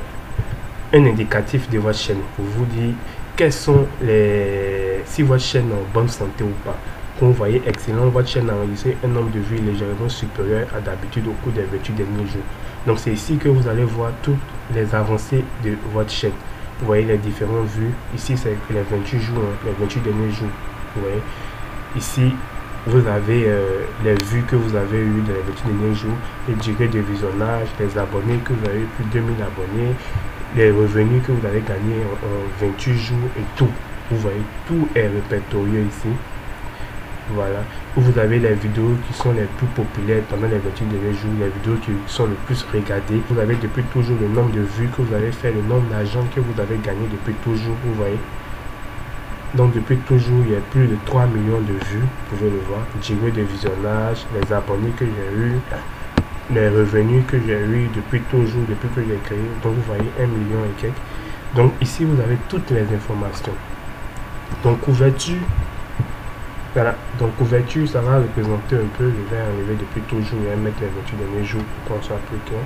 un indicatif de votre chaîne pour vous dire quels sont si votre chaîne est en bonne santé ou pas. Comme vous voyez, excellent, votre chaîne a enregistré un nombre de vues légèrement supérieur à d'habitude au cours des 28 derniers jours. Donc c'est ici que vous allez voir toutes les avancées de votre chaîne. Vous voyez les différentes vues. Ici, c'est les 28 jours, les 28 derniers jours. Vous voyez. Ici, vous avez les vues que vous avez eues dans les 28 derniers jours, les durées de visionnage, les abonnés que vous avez eu, plus de 2000 abonnés, les revenus que vous avez gagnés en 28 jours et tout. Vous voyez, tout est répertorié ici. Voilà, où vous avez les vidéos qui sont les plus populaires pendant les 28 derniers jours, les vidéos qui sont le plus regardées. Vous avez depuis toujours le nombre de vues que vous avez fait, le nombre d'argent que vous avez gagné depuis toujours, vous voyez. Donc depuis toujours, il y a plus de 3 millions de vues, vous pouvez le voir. Durée de visionnage, les abonnés que j'ai eu, les revenus que j'ai eu depuis toujours, depuis que j'ai créé. Donc vous voyez 1 million et quelques. Donc ici, vous avez toutes les informations. Donc couverture. Voilà, donc couverture, ça va représenter un peu, je vais enlever depuis toujours et mettre les 28 derniers jours pour qu'on soit plus clair.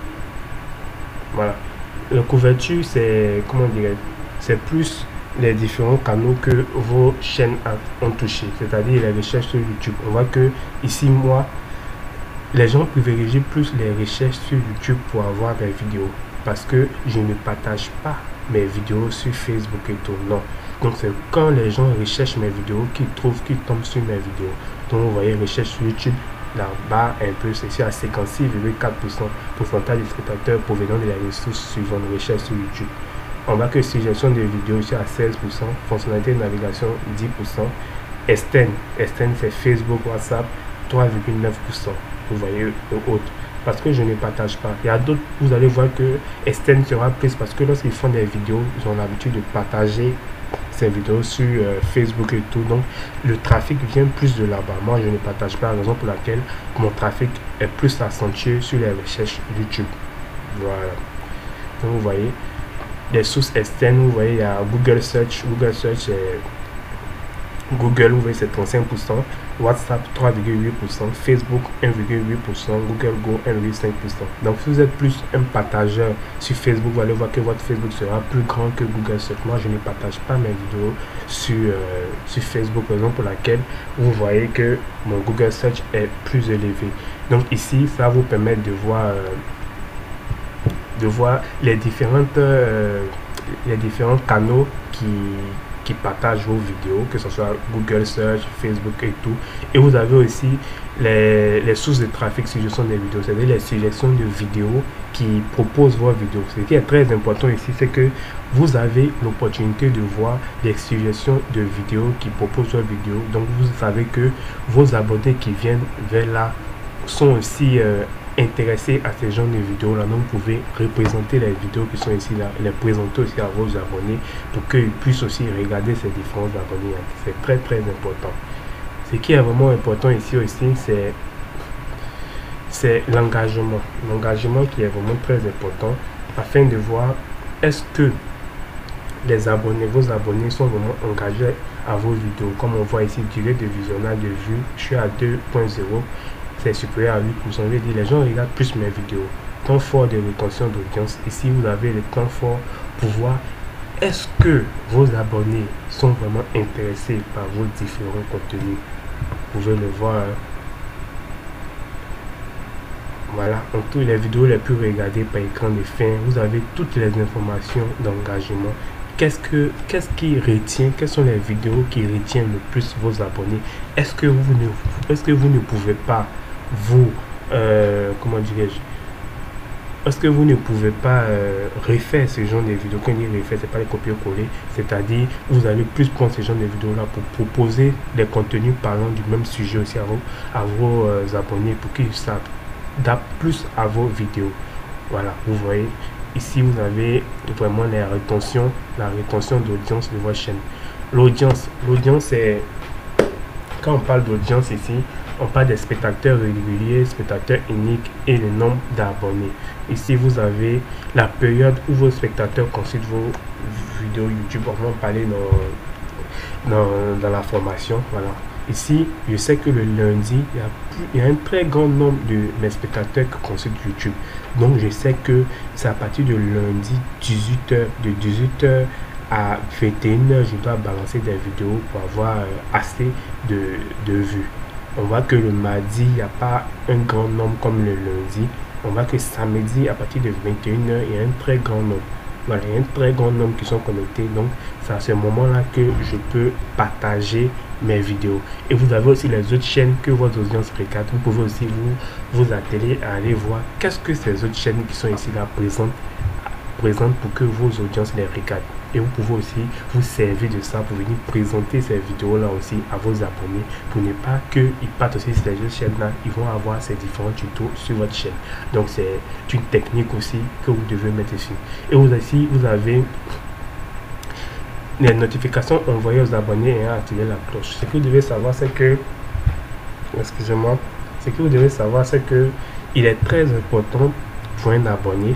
Voilà, la couverture, c'est, comment dire, c'est plus les différents canaux que vos chaînes ont touché, c'est-à-dire les recherches sur YouTube. On voit que ici, moi, les gens privilégient plus les recherches sur YouTube pour avoir des vidéos parce que je ne partage pas mes vidéos sur Facebook et tout, non. Donc c'est quand les gens recherchent mes vidéos qu'ils trouvent qu'ils tombent sur mes vidéos. Donc vous voyez, recherche sur YouTube, la barre un peu, c'est à 56,4% pourcentage des spectateurs provenant de la ressource suivante, recherche sur YouTube. On voit que suggestion de vidéos ici à 16%, fonctionnalité de navigation 10%, Extend c'est Facebook, WhatsApp 3,9%. Vous voyez, autres. Parce que je ne partage pas. Il y a d'autres, vous allez voir que Extend sera plus parce que lorsqu'ils font des vidéos, ils ont l'habitude de partager ces vidéos sur Facebook et tout. Donc le trafic vient plus de là-bas. Moi, je ne partage pas, la raison pour laquelle mon trafic est plus accentué sur les recherches YouTube. Voilà. Donc vous voyez, les sources externes, vous voyez, il y a Google Search. Google, vous voyez, c'est 35%, WhatsApp 3,8%, Facebook 1,8%, Google Go 1,5%. Donc si vous êtes plus un partageur sur Facebook, vous allez voir que votre Facebook sera plus grand que Google Search. Moi, je ne partage pas mes vidéos sur Facebook, raison pour laquelle vous voyez que mon Google Search est plus élevé. Donc ici, ça vous permet de voir les différents canaux qui partagent vos vidéos, que ce soit Google Search, Facebook et tout. Et vous avez aussi les sources de trafic, suggestions des vidéos, c'est-à-dire les suggestions de vidéos qui proposent vos vidéos. Ce qui est très important ici, c'est que vous avez l'opportunité de voir les suggestions de vidéos qui proposent vos vidéos. Donc vous savez que vos abonnés qui viennent vers là sont aussi intéressé à ces genres de vidéos là, donc vous pouvez représenter les vidéos qui sont ici là, les présenter aussi à vos abonnés pour qu'ils puissent aussi regarder ces différents abonnés. C'est très très important. Ce qui est vraiment important ici aussi, c'est l'engagement. L'engagement qui est vraiment très important afin de voir est-ce que les abonnés, vos abonnés sont vraiment engagés à vos vidéos. Comme on voit ici, durée de visionnage de vues, je suis à 2.0, c'est supérieur à 8%. Je veux dire, les gens regardent plus mes vidéos. Temps fort de rétention d'audience. Ici, vous avez le temps fort pour voir est-ce que vos abonnés sont vraiment intéressés par vos différents contenus. Vous pouvez le voir. Voilà, en tout, les vidéos les plus regardées par écran de fin, vous avez toutes les informations d'engagement. Qu'est-ce qui retient, quelles sont les vidéos qui retiennent le plus vos abonnés? Est-ce que vous ne pouvez pas vous, comment dirais-je, est-ce que vous ne pouvez pas refaire ce genre de vidéos? Quand on dit refaire, c'est pas les copier-coller, c'est-à-dire vous allez plus prendre ce genre de vidéos là pour proposer des contenus parlant du même sujet aussi à vos abonnés pour qu'ils s'adaptent plus à vos vidéos. Voilà, vous voyez. Ici, vous avez vraiment la rétention d'audience de votre chaîne. L'audience, c'est... Quand on parle d'audience ici, on parle des spectateurs réguliers, spectateurs uniques et le nombre d'abonnés. Ici, vous avez la période où vos spectateurs consultent vos vidéos YouTube. On va en parler dans la formation. Voilà. Ici, je sais que le lundi, il y a un très grand nombre de mes spectateurs qui consultent YouTube. Donc, je sais que c'est à partir de lundi 18h, de 18h à 21h, je dois balancer des vidéos pour avoir assez de vues. On voit que le mardi, il n'y a pas un grand nombre comme le lundi. On voit que samedi, à partir de 21h, il y a un très grand nombre. Voilà, il y a un très grand nombre qui sont connectés. Donc, c'est à ce moment-là que je peux partager mes vidéos. Et vous avez aussi les autres chaînes que votre audience regarde. Vous pouvez aussi vous atteler à aller voir qu'est-ce que ces autres chaînes qui sont ici là présentent pour que vos audiences les regardent. Et vous pouvez aussi vous servir de ça pour venir présenter ces vidéos là aussi à vos abonnés pour ne pas qu'ils partent aussi sur les autres chaînes là, ils vont avoir ces différents tutos sur votre chaîne. Donc c'est une technique aussi que vous devez mettre ici. Et vous aussi, vous avez les notifications envoyées aux abonnés et activer la cloche. Ce que vous devez savoir, c'est que, excusez-moi, ce que vous devez savoir, c'est que il est très important pour un abonné,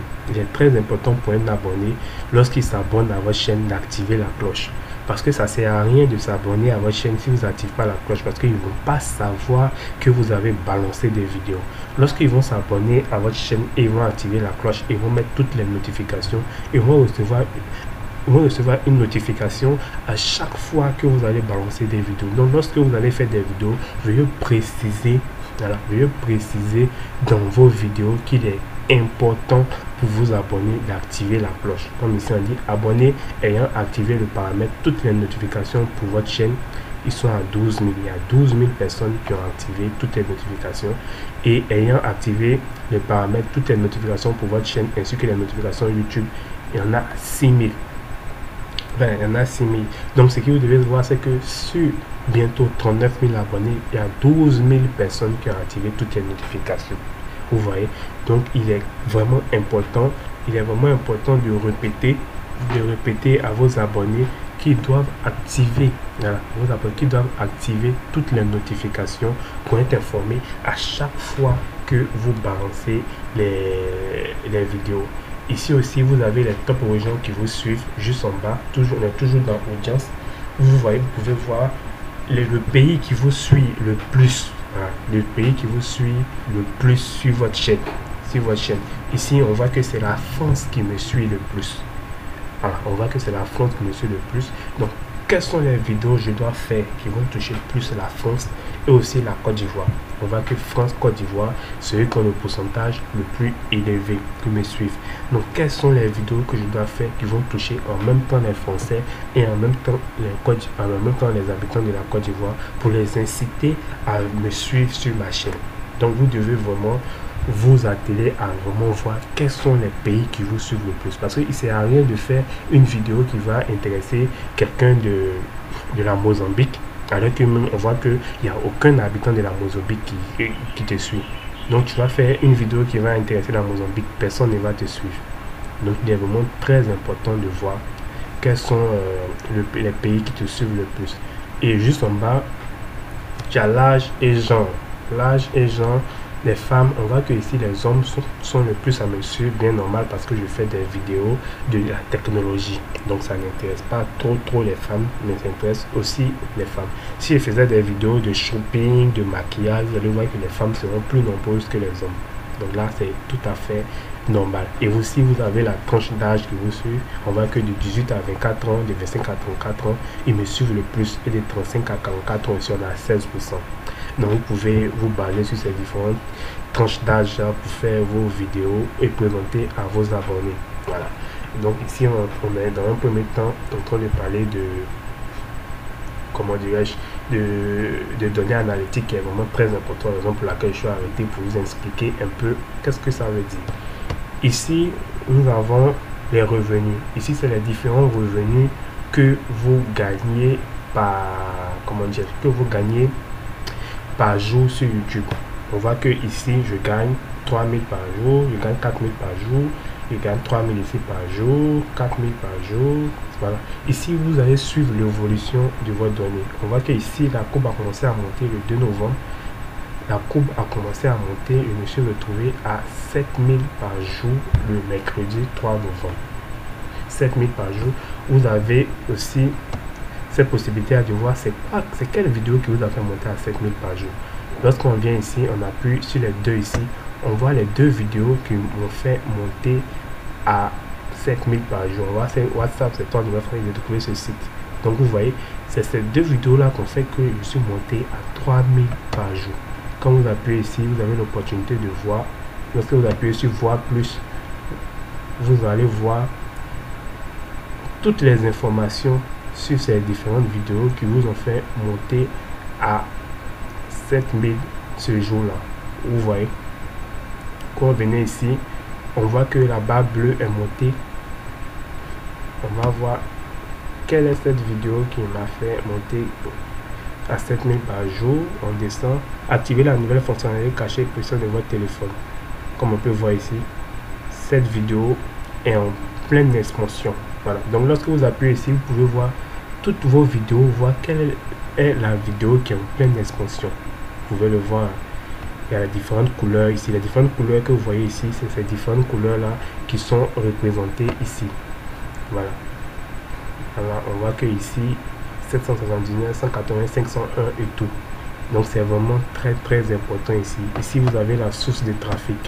lorsqu'il s'abonne à votre chaîne d'activer la cloche. Parce que ça sert à rien de s'abonner à votre chaîne si vous n'activez pas la cloche, parce qu'ils ne vont pas savoir que vous avez balancé des vidéos. Lorsqu'ils vont s'abonner à votre chaîne et ils vont activer la cloche, ils vont mettre toutes les notifications, ils vont recevoir une notification à chaque fois que vous allez balancer des vidéos. Donc lorsque vous allez faire des vidéos, veuillez préciser dans vos vidéos qu'il est important pour vous abonner d'activer la cloche. Comme ici on dit, abonné ayant activé le paramètre toutes les notifications pour votre chaîne. Ils sont à 12 000. Il y a 12 000 personnes qui ont activé toutes les notifications. Et ayant activé le paramètre toutes les notifications pour votre chaîne ainsi que les notifications YouTube, il y en a 6 000. Ben, il y en a 6 000. Donc ce que vous devez voir, c'est que sur bientôt 39 000 abonnés, il y a 12 000 personnes qui ont activé toutes les notifications. Vous voyez, donc il est vraiment important de répéter à vos abonnés qui doivent activer, voilà, qui doivent activer toutes les notifications pour être informés à chaque fois que vous balancez les vidéos. Ici aussi, vous avez les top régions qui vous suivent juste en bas. On est toujours dans audience. Vous voyez, vous pouvez voir le pays qui vous suit le plus. Voilà, le pays qui vous suit le plus sur votre chaîne. Ici, on voit que c'est la France qui me suit le plus. Voilà, on voit que c'est la France qui me suit le plus. Donc, quelles sont les vidéos que je dois faire qui vont toucher plus la France et aussi la Côte d'Ivoire? On voit que France, Côte d'Ivoire, c'est eux qui ont le pourcentage le plus élevé qui me suivent. Donc, quelles sont les vidéos que je dois faire qui vont toucher en même temps les Français et en même temps les habitants de la Côte d'Ivoire pour les inciter à me suivre sur ma chaîne? Donc, vous devez vraiment vous atteler à vraiment voir quels sont les pays qui vous suivent le plus, parce qu'il ne sert à rien de faire une vidéo qui va intéresser quelqu'un de la Mozambique alors que même on voit qu'il n'y a aucun habitant de la Mozambique qui te suit. Donc tu vas faire une vidéo qui va intéresser la Mozambique, personne ne va te suivre. Donc il est vraiment très important de voir quels sont les pays qui te suivent le plus. Et juste en bas, tu as l'âge et genre. L'âge et genre, les femmes, on voit que ici les hommes sont le plus à me suivre, bien normal, parce que je fais des vidéos de la technologie. Donc ça n'intéresse pas trop les femmes, mais ça intéresse aussi les femmes. Si je faisais des vidéos de shopping, de maquillage, vous allez voir que les femmes seront plus nombreuses que les hommes. Donc là, c'est tout à fait normal. Et aussi, vous avez la tranche d'âge qui vous suit. On voit que de 18 à 24 ans, de 25 à 34 ans, ils me suivent le plus. Et de 35 à 44 ans, ici, on a 16%. Donc, vous pouvez vous baser sur ces différentes tranches d'âge pour faire vos vidéos et présenter à vos abonnés. Voilà. Donc, ici, on est dans un premier temps en train de parler de, comment dirais-je, de données analytiques qui est vraiment très important, raison pour laquelle je suis arrêté pour vous expliquer un peu qu'est-ce que ça veut dire. Ici, nous avons les revenus. Ici, c'est les différents revenus que vous gagnez par, comment dire, que vous gagnez par jour sur YouTube. On voit que ici, je gagne 3000 par jour, je gagne 4000 par jour, je gagne 3000 ici par jour, 4000 par jour. Voilà. Ici, vous allez suivre l'évolution de votre donnée. On voit que ici, la courbe a commencé à monter le 2 novembre. La courbe a commencé à monter. Je me suis retrouvé à 7000 par jour le mercredi 3 novembre. 7000 par jour. Vous avez aussi cette possibilité de voir c'est quelle vidéo qui vous a fait monter à 7000 par jour. Lorsqu'on vient ici, on appuie sur les deux ici. On voit les deux vidéos qui m'ont fait monter à 7000 par jour. On voit WhatsApp, c'est toi qui vas faire de trouver ce site. Donc vous voyez, c'est ces deux vidéos-là qu'on fait que je suis monté à 3000 par jour. Quand vous appuyez ici, vous avez l'opportunité de voir. Lorsque vous appuyez sur voir plus, vous allez voir toutes les informations sur ces différentes vidéos qui vous ont fait monter à 7000 ce jour-là. Vous voyez, quand vous venez ici, on voit que la barre bleue est montée. On va voir quelle est cette vidéo qui m'a fait monter à 7000 par jour. On descend, activez la nouvelle fonctionnalité cachée pression de votre téléphone. Comme on peut voir ici, cette vidéo est en pleine expansion. Voilà. Donc lorsque vous appuyez ici, vous pouvez voir toutes vos vidéos, voir quelle est la vidéo qui est en pleine expansion. Vous pouvez le voir. Il y a les différentes couleurs ici. Les différentes couleurs que vous voyez ici, c'est ces différentes couleurs là qui sont représentées ici. Voilà. Alors, on voit que ici 779, 180, 501 et tout. Donc c'est vraiment très important ici. Ici vous avez la source de trafic.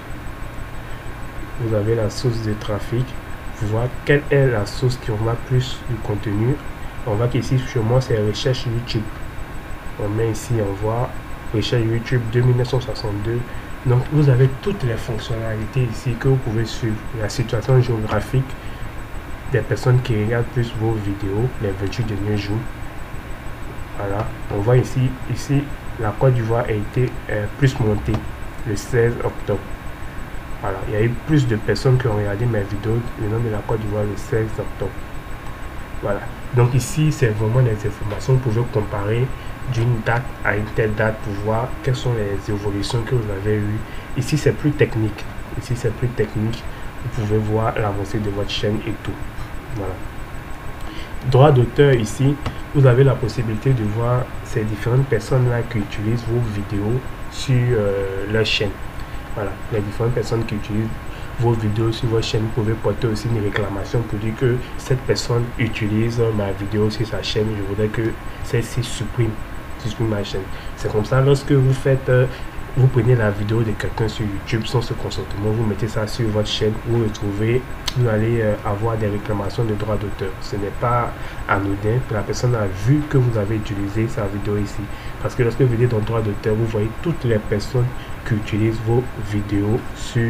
Vous avez la source de trafic. Vous voyez quelle est la source qui envoie plus du contenu. On voit qu'ici chez moi c'est recherche YouTube. On met ici, on voit recherche YouTube 2962. Donc vous avez toutes les fonctionnalités ici que vous pouvez suivre. La situation géographique des personnes qui regardent plus vos vidéos les 28 derniers jours. Voilà, on voit ici la Côte d'Ivoire a été plus montée le 16 octobre. Voilà, il y a eu plus de personnes qui ont regardé mes vidéos le nom de la Côte d'Ivoire le 16 octobre. Voilà, donc ici c'est vraiment des informations. Vous pouvez comparer d'une date à une telle date pour voir quelles sont les évolutions que vous avez eues. Ici c'est plus technique. Ici c'est plus technique. Vous pouvez voir l'avancée de votre chaîne et tout. Voilà. Droit d'auteur ici, vous avez la possibilité de voir ces différentes personnes là qui utilisent vos vidéos sur leur chaîne. Voilà, les différentes personnes qui utilisent vos vidéos sur votre chaîne, vous pouvez porter aussi une réclamation pour dire que cette personne utilise ma vidéo sur sa chaîne. Je voudrais que celle-ci supprime ma chaîne. C'est comme ça, lorsque vous faites vous prenez la vidéo de quelqu'un sur YouTube sans ce consentement, vous mettez ça sur votre chaîne, vous retrouvez, vous allez avoir des réclamations de droits d'auteur. Ce n'est pas anodin, la personne a vu que vous avez utilisé sa vidéo ici. Parce que lorsque vous venez dans le droit d'auteur, vous voyez toutes les personnes qui utilisent vos vidéos sur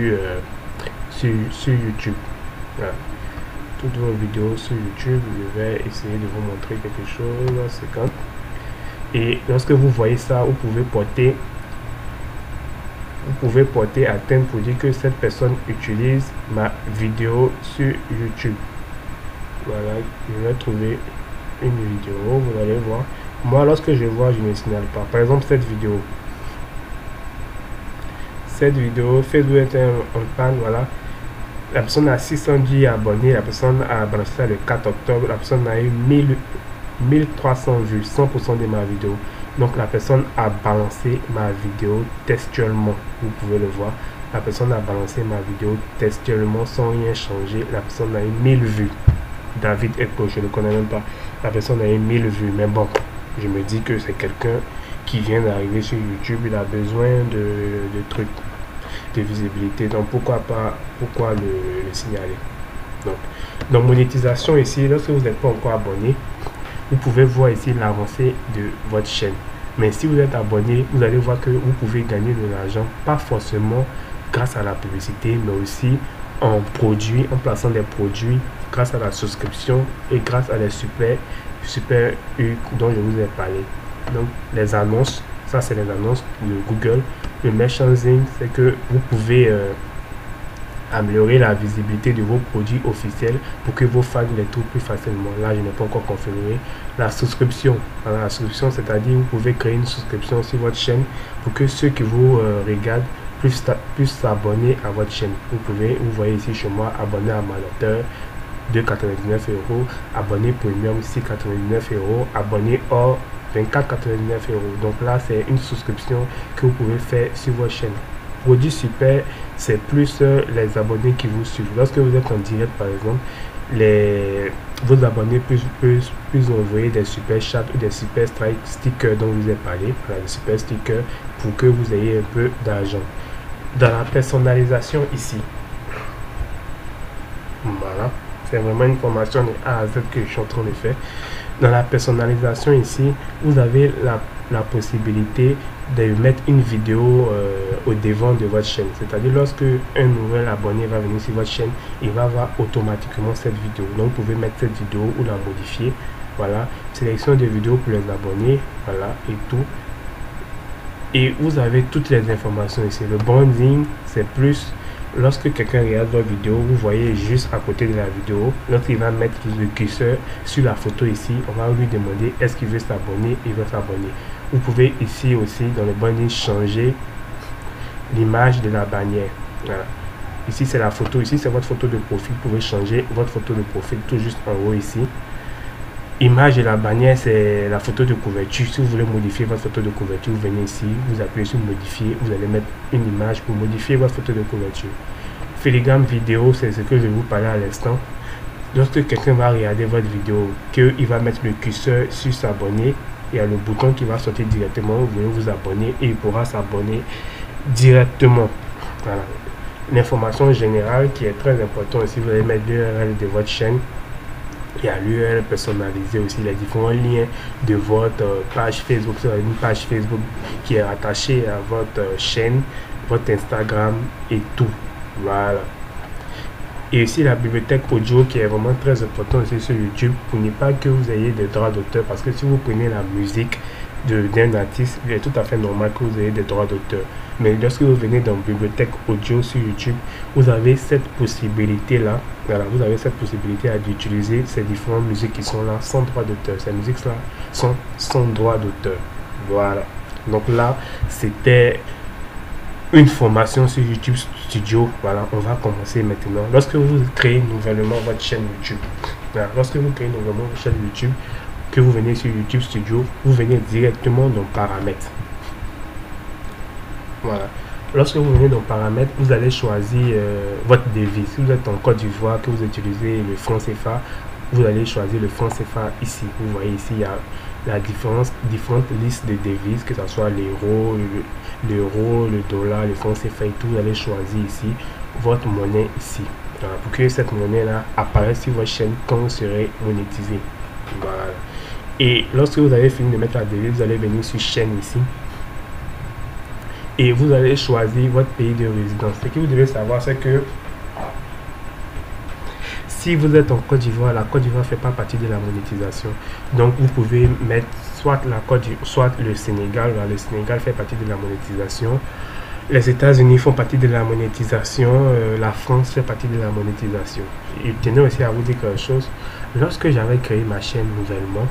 YouTube. Voilà. Toutes vos vidéos sur YouTube, je vais essayer de vous montrer quelque chose. C'est quand. Et lorsque vous voyez ça, vous pouvez porter atteinte pour dire que cette personne utilise ma vidéo sur YouTube. Voilà, je vais trouver une vidéo, vous allez voir. Moi, lorsque je vois, je ne signale pas. Par exemple, cette vidéo. cette vidéo, Facebook est en panne, voilà. La personne a 610 abonnés, la personne a balancé ça le 4 octobre, la personne a eu 1300 vues, 100% de ma vidéo. Donc la personne a balancé ma vidéo textuellement, vous pouvez le voir. La personne a balancé ma vidéo textuellement sans rien changer. La personne a eu 1000 vues. David Echo, je ne le connais même pas. La personne a eu 1000 vues. Mais bon, je me dis que c'est quelqu'un qui vient d'arriver sur YouTube. Il a besoin de trucs, de visibilité. Donc pourquoi le signaler. Donc monétisation ici, lorsque vous n'êtes pas encore abonné, vous pouvez voir ici l'avancée de votre chaîne. Mais si vous êtes abonné, vous allez voir que vous pouvez gagner de l'argent, pas forcément grâce à la publicité, mais aussi en produits, en plaçant des produits, grâce à la souscription et grâce à les super U dont je vous ai parlé. Donc les annonces, ça c'est les annonces de Google. Le merchandising, c'est que vous pouvez améliorer la visibilité de vos produits officiels pour que vos fans les trouvent plus facilement. Là, je n'ai pas encore confirmé. La souscription, voilà, la souscription, c'est-à-dire vous pouvez créer une souscription sur votre chaîne pour que ceux qui vous regardent puissent s'abonner à votre chaîne. Vous voyez ici chez moi, abonné amateur, 2,99 €, abonné premium, 6,99 €, abonné hors, 24,99 €. Donc là, c'est une souscription que vous pouvez faire sur votre chaîne. Produit super, c'est plus les abonnés qui vous suivent. Lorsque vous êtes en direct, par exemple, vos abonnés peuvent envoyer des super chats ou des super stickers dont je vous ai parlé, voilà, des super stickers pour que vous ayez un peu d'argent. Dans la personnalisation ici, voilà, c'est vraiment une formation de A à Z que je suis en train de faire. Dans la personnalisation ici, vous avez la possibilité de mettre une vidéo au devant de votre chaîne. C'est-à-dire lorsque un nouvel abonné va venir sur votre chaîne, il va voir automatiquement cette vidéo. Donc vous pouvez mettre cette vidéo ou la modifier. Voilà, sélection de vidéos pour les abonnés, voilà, et tout. Et vous avez toutes les informations ici. Le branding, c'est plus lorsque quelqu'un regarde votre vidéo, vous voyez juste à côté de la vidéo, lorsqu'il va mettre le curseur sur la photo ici, on va lui demander est-ce qu'il veut s'abonner, il veut s'abonner. Vous pouvez ici aussi dans le branding changer l'image de la bannière. Voilà. Ici c'est la photo, ici c'est votre photo de profil, vous pouvez changer votre photo de profil tout juste en haut ici. Image de la bannière, c'est la photo de couverture. Si vous voulez modifier votre photo de couverture, vous venez ici, vous appuyez sur modifier, vous allez mettre une image pour modifier votre photo de couverture. Filigrane vidéo, c'est ce que je vais vous parler à l'instant. Lorsque quelqu'un va regarder votre vidéo, qu'il va mettre le curseur sur s'abonner, il y a le bouton qui va sortir directement, vous venez vous abonner et il pourra s'abonner directement. Voilà. L'information générale qui est très importante ici, vous allez mettre l'URL de votre chaîne. Il y a l'URL personnalisé aussi, les différents liens de votre page Facebook. C'est une page Facebook qui est attachée à votre chaîne, votre Instagram et tout. Voilà. Et aussi la bibliothèque audio qui est vraiment très importante aussi sur YouTube pour ne pas que vous ayez des droits d'auteur. Parce que si vous prenez la musique d'un artiste, il est tout à fait normal que vous ayez des droits d'auteur. Mais lorsque vous venez dans bibliothèque audio sur YouTube, vous avez cette possibilité-là. Voilà, vous avez cette possibilité d'utiliser ces différentes musiques qui sont là sans droit d'auteur. Ces musiques-là sont sans droit d'auteur. Voilà. Donc là, c'était une formation sur YouTube Studio. Voilà, on va commencer maintenant. Lorsque vous créez nouvellement votre chaîne YouTube, voilà, lorsque vous créez nouvellement votre chaîne YouTube, que vous venez sur YouTube Studio, vous venez directement dans paramètres. Voilà. Lorsque vous venez dans paramètres, vous allez choisir votre devise. Si vous êtes en Côte d'Ivoire, que vous utilisez le franc CFA, vous allez choisir le franc CFA ici. Vous voyez ici, il y a la différentes listes de devises, que ce soit l'euro, le dollar, le franc CFA et tout. Vous allez choisir ici votre monnaie ici. Voilà, pour que cette monnaie-là apparaisse sur votre chaîne quand vous serez monétisé. Voilà. Et lorsque vous avez fini de mettre la devise, vous allez venir sur chaîne ici. Et vous allez choisir votre pays de résidence. Ce que vous devez savoir, c'est que si vous êtes en Côte d'Ivoire, la Côte d'Ivoire ne fait pas partie de la monétisation. Donc vous pouvez mettre soit la Côte d'Ivoire, soit le Sénégal. Le Sénégal fait partie de la monétisation. Les États-Unis font partie de la monétisation. La France fait partie de la monétisation. Et tenez aussi à vous dire quelque chose. Lorsque j'avais créé ma chaîne nouvellement,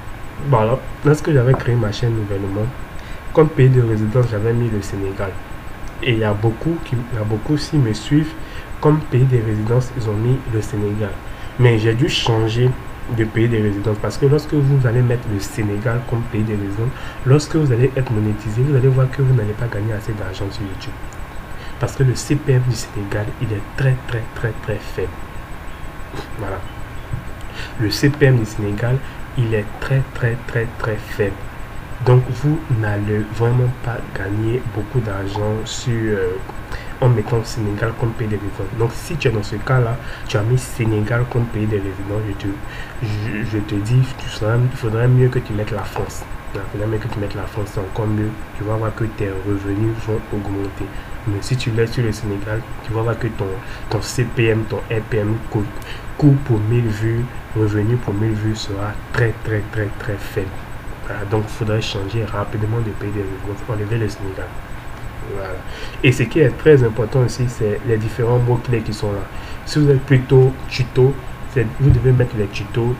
comme pays de résidence, j'avais mis le Sénégal. Et il y a beaucoup qui me suivent comme pays de résidence, ils ont mis le Sénégal. Mais j'ai dû changer de pays de résidence parce que lorsque vous allez mettre le Sénégal comme pays de résidence, lorsque vous allez être monétisé, vous allez voir que vous n'allez pas gagner assez d'argent sur YouTube. Parce que le CPM du Sénégal, il est très faible. Voilà. Le CPM du Sénégal, il est très faible. Donc vous n'allez vraiment pas gagner beaucoup d'argent sur en mettant Sénégal comme pays de résidence. Donc si tu es dans ce cas là, tu as mis Sénégal comme pays de résidence, je te dis, il faudrait mieux que tu mettes la France. Il faudrait mieux que tu mettes la France, c'est encore mieux. Tu vas voir que tes revenus vont augmenter. Mais si tu laisses sur le Sénégal, tu vas voir que ton CPM, ton RPM, coût pour 1000 vues, revenu pour 1000 vues sera très faible. Voilà, donc il faudrait changer rapidement de pays de résidence, enlever le Sénégal. Voilà. Et ce qui est très important aussi, c'est les différents mots-clés qui sont là. Si vous êtes plutôt tuto, vous devez mettre les tutos,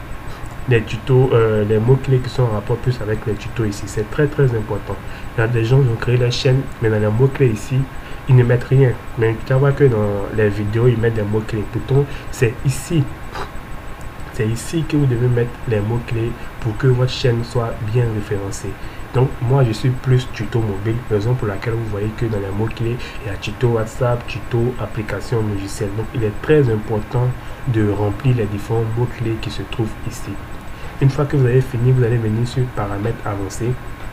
les mots-clés qui sont en rapport plus avec les tutos ici. C'est très important. Il y a des gens qui ont créé la chaîne, mais dans les mots-clés ici, ils ne mettent rien. Mais tu vas voir que dans les vidéos, ils mettent des mots-clés. Pourtant, c'est ici que vous devez mettre les mots-clés pour que votre chaîne soit bien référencée. Donc moi je suis plus tuto mobile, raison pour laquelle vous voyez que dans les mots-clés, il y a tuto WhatsApp, tuto application logicielle. Donc il est très important de remplir les différents mots-clés qui se trouvent ici. Une fois que vous avez fini, vous allez venir sur paramètres avancés.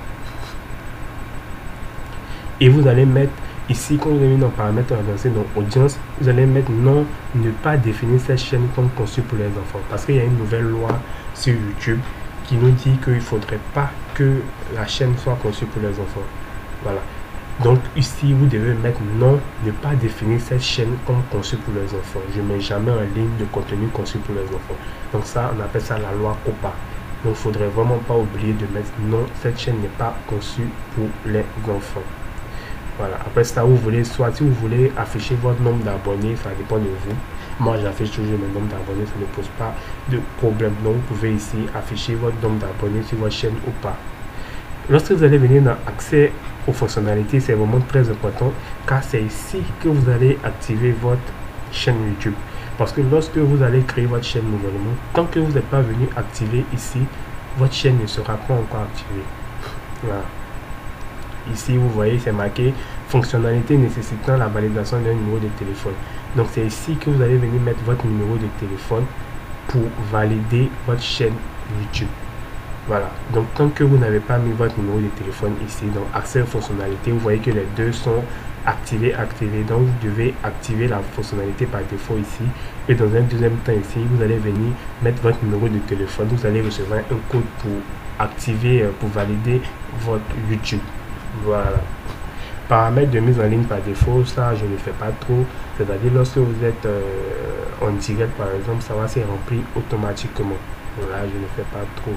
Et vous allez mettre ici, quand vous avez mis dans paramètres avancés, dans audience, vous allez mettre non, ne pas définir cette chaîne comme conçue pour les enfants. Parce qu'il y a une nouvelle loi sur YouTube qui nous dit qu'il ne faudrait pas que la chaîne soit conçue pour les enfants. Voilà. Donc ici, vous devez mettre non, ne pas définir cette chaîne comme conçue pour les enfants. Je ne mets jamais en ligne de contenu conçu pour les enfants. Donc ça, on appelle ça la loi COPPA. Donc il ne faudrait vraiment pas oublier de mettre non, cette chaîne n'est pas conçue pour les enfants. Voilà. Après ça, vous voulez, soit si vous voulez afficher votre nombre d'abonnés, ça dépend de vous. Moi, j'affiche toujours le nombre d'abonnés, ça ne pose pas de problème. Donc, vous pouvez ici afficher votre nombre d'abonnés sur votre chaîne ou pas. Lorsque vous allez venir dans accès aux fonctionnalités, c'est vraiment très important car c'est ici que vous allez activer votre chaîne YouTube. Parce que lorsque vous allez créer votre chaîne nouvellement, tant que vous n'êtes pas venu activer ici, votre chaîne ne sera pas encore activée. Voilà. Ici, vous voyez, c'est marqué fonctionnalité nécessitant la validation d'un numéro de téléphone. Donc, c'est ici que vous allez venir mettre votre numéro de téléphone pour valider votre chaîne YouTube. Voilà. Donc, tant que vous n'avez pas mis votre numéro de téléphone ici, donc accès aux fonctionnalités, vous voyez que les deux sont activés. Donc, vous devez activer la fonctionnalité par défaut ici. Et dans un deuxième temps ici, vous allez venir mettre votre numéro de téléphone. Vous allez recevoir un code pour activer, pour valider votre YouTube. Voilà. Paramètres de mise en ligne par défaut, ça je ne fais pas trop. C'est-à-dire lorsque vous êtes en direct par exemple, ça va se remplir automatiquement. Voilà, je ne fais pas trop.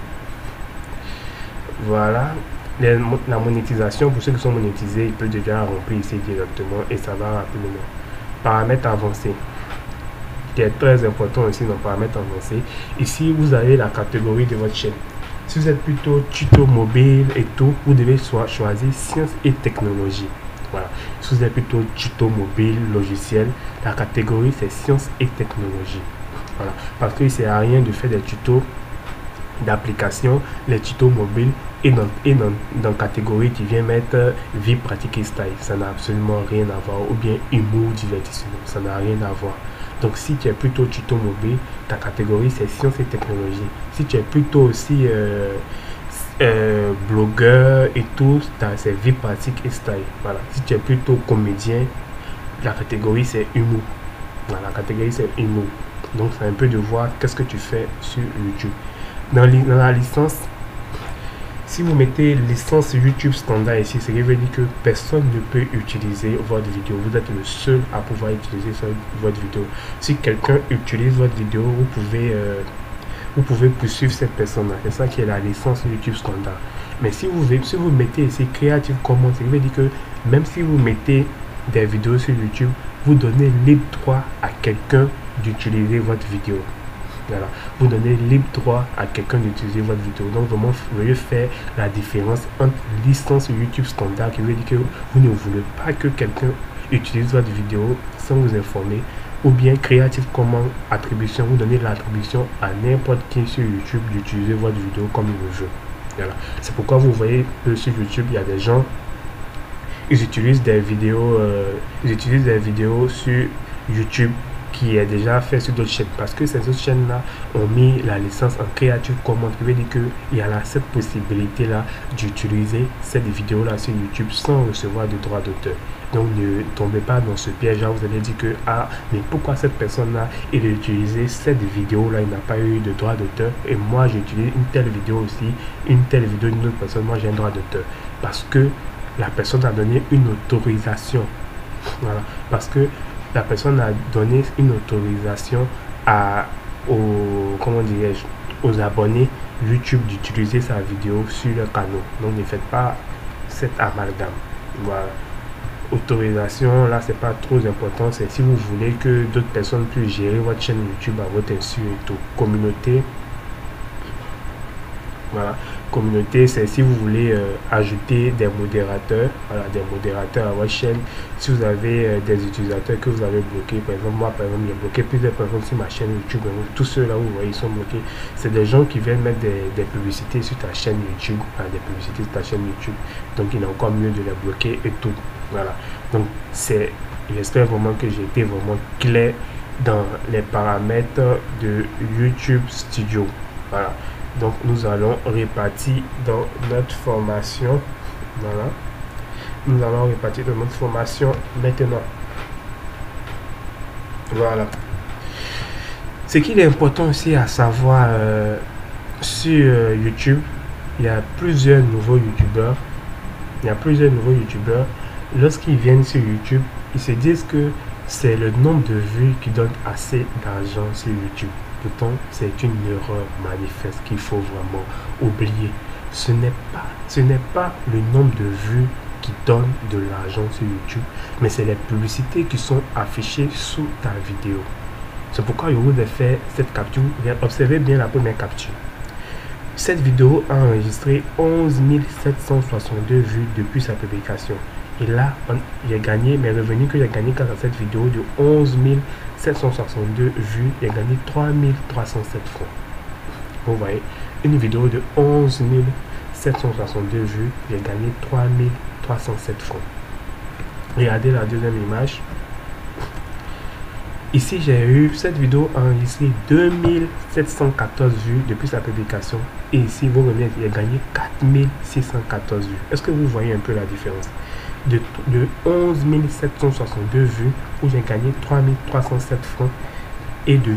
Voilà. La monétisation, pour ceux qui sont monétisés, ils peuvent déjà remplir ici directement et ça va rapidement. Paramètres avancés. Qui est très important aussi dans paramètres avancés. Ici, vous avez la catégorie de votre chaîne. Si vous êtes plutôt tuto mobile et tout, vous devez choisir sciences et technologies. Voilà. Si vous êtes plutôt tuto mobile, logiciel, la catégorie c'est sciences et technologies. Voilà. Parce qu'il ne sert à rien de faire des tutos d'application, les tutos mobiles et dans catégorie qui vient mettre vie pratique et style. Ça n'a absolument rien à voir. Ou bien humour, divertissement. Ça n'a rien à voir. Donc si tu es plutôt tuto mobile, ta catégorie c'est sciences et technologies. Si tu es plutôt aussi blogueur et tout, c'est vie pratique et style. Voilà. Si tu es plutôt comédien, la catégorie c'est humour. Voilà, la catégorie c'est humour. Donc c'est un peu de voir qu'est-ce que tu fais sur YouTube. Dans la licence, si vous mettez licence YouTube standard ici, ce qui veut dire que personne ne peut utiliser votre vidéo. Vous êtes le seul à pouvoir utiliser votre vidéo. Si quelqu'un utilise votre vidéo, vous pouvez poursuivre cette personne-là. C'est ça qui est la licence YouTube standard. Mais si vous mettez ici Creative Commons, ce qui veut dire que même si vous mettez des vidéos sur YouTube, vous donnez libre droit à quelqu'un d'utiliser votre vidéo. Voilà. Vous donnez libre droit à quelqu'un d'utiliser votre vidéo. Donc vraiment, vous voulez faire la différence entre licence YouTube standard, qui veut dire que vous ne voulez pas que quelqu'un utilise votre vidéo sans vous informer, ou bien Creative Commons attribution, vous donnez l'attribution à n'importe qui sur YouTube d'utiliser votre vidéo comme il le veut. Voilà. C'est pourquoi vous voyez que sur YouTube, il y a des gens, ils utilisent des vidéos sur YouTube qui est déjà fait sur d'autres chaînes, parce que ces autres chaînes là ont mis la licence en Creative Commons, qui veut dire qu'il y a là cette possibilité là d'utiliser cette vidéo là sur YouTube sans recevoir de droits d'auteur. Donc ne tombez pas dans ce piège là, vous allez dire que ah, mais pourquoi cette personne là il a utilisé cette vidéo là, il n'a pas eu de droit d'auteur, et moi j'utilise une telle vidéo aussi, une telle vidéo d'une autre personne, moi j'ai un droit d'auteur. Parce que la personne a donné une autorisation. Voilà. Parce que la personne a donné une autorisation aux abonnés YouTube d'utiliser sa vidéo sur leur canal. Donc ne faites pas cet amalgame. Voilà. Autorisation, là c'est pas trop important, c'est si vous voulez que d'autres personnes puissent gérer votre chaîne YouTube à votre insu et tout. Communauté, voilà. Communauté, c'est si vous voulez ajouter des modérateurs, voilà, des modérateurs à votre chaîne. Si vous avez des utilisateurs que vous avez bloqués, par exemple moi par exemple j'ai bloqué plusieurs personnes sur ma chaîne YouTube, tous ceux là où vous voyez ils sont bloqués, c'est des gens qui viennent mettre des publicités sur ta chaîne YouTube, des publicités sur ta chaîne YouTube, donc il est encore mieux de les bloquer et tout. Voilà, donc c'est, j'espère vraiment que j'ai été vraiment clair dans les paramètres de YouTube Studio. Voilà. Donc nous allons répartir dans notre formation. Voilà. Nous allons répartir dans notre formation maintenant. Voilà. Ce qu'il est important aussi à savoir sur YouTube, il y a plusieurs nouveaux YouTubeurs. Lorsqu'ils viennent sur YouTube, ils se disent que c'est le nombre de vues qui donne assez d'argent sur YouTube. Pourtant, c'est une erreur manifeste qu'il faut vraiment oublier. Ce n'est pas le nombre de vues qui donne de l'argent sur YouTube, mais c'est les publicités qui sont affichées sous ta vidéo. C'est pourquoi je vous ai fait cette capture. Observez bien la première capture. Cette vidéo a enregistré 11 762 vues depuis sa publication. Et là, j'ai gagné mes revenus que j'ai gagné grâce à cette vidéo de 11 762 vues. J'ai gagné 3 307 francs. Vous voyez, une vidéo de 11 762 vues, j'ai gagné 3 307 francs. Regardez la deuxième image. Ici, j'ai eu cette vidéo enregistrée 2714 vues depuis sa publication. Et ici, vous revenez, j'ai gagné 4614 vues. Est-ce que vous voyez un peu la différence? De 11 762 vues où j'ai gagné 3 307 francs et de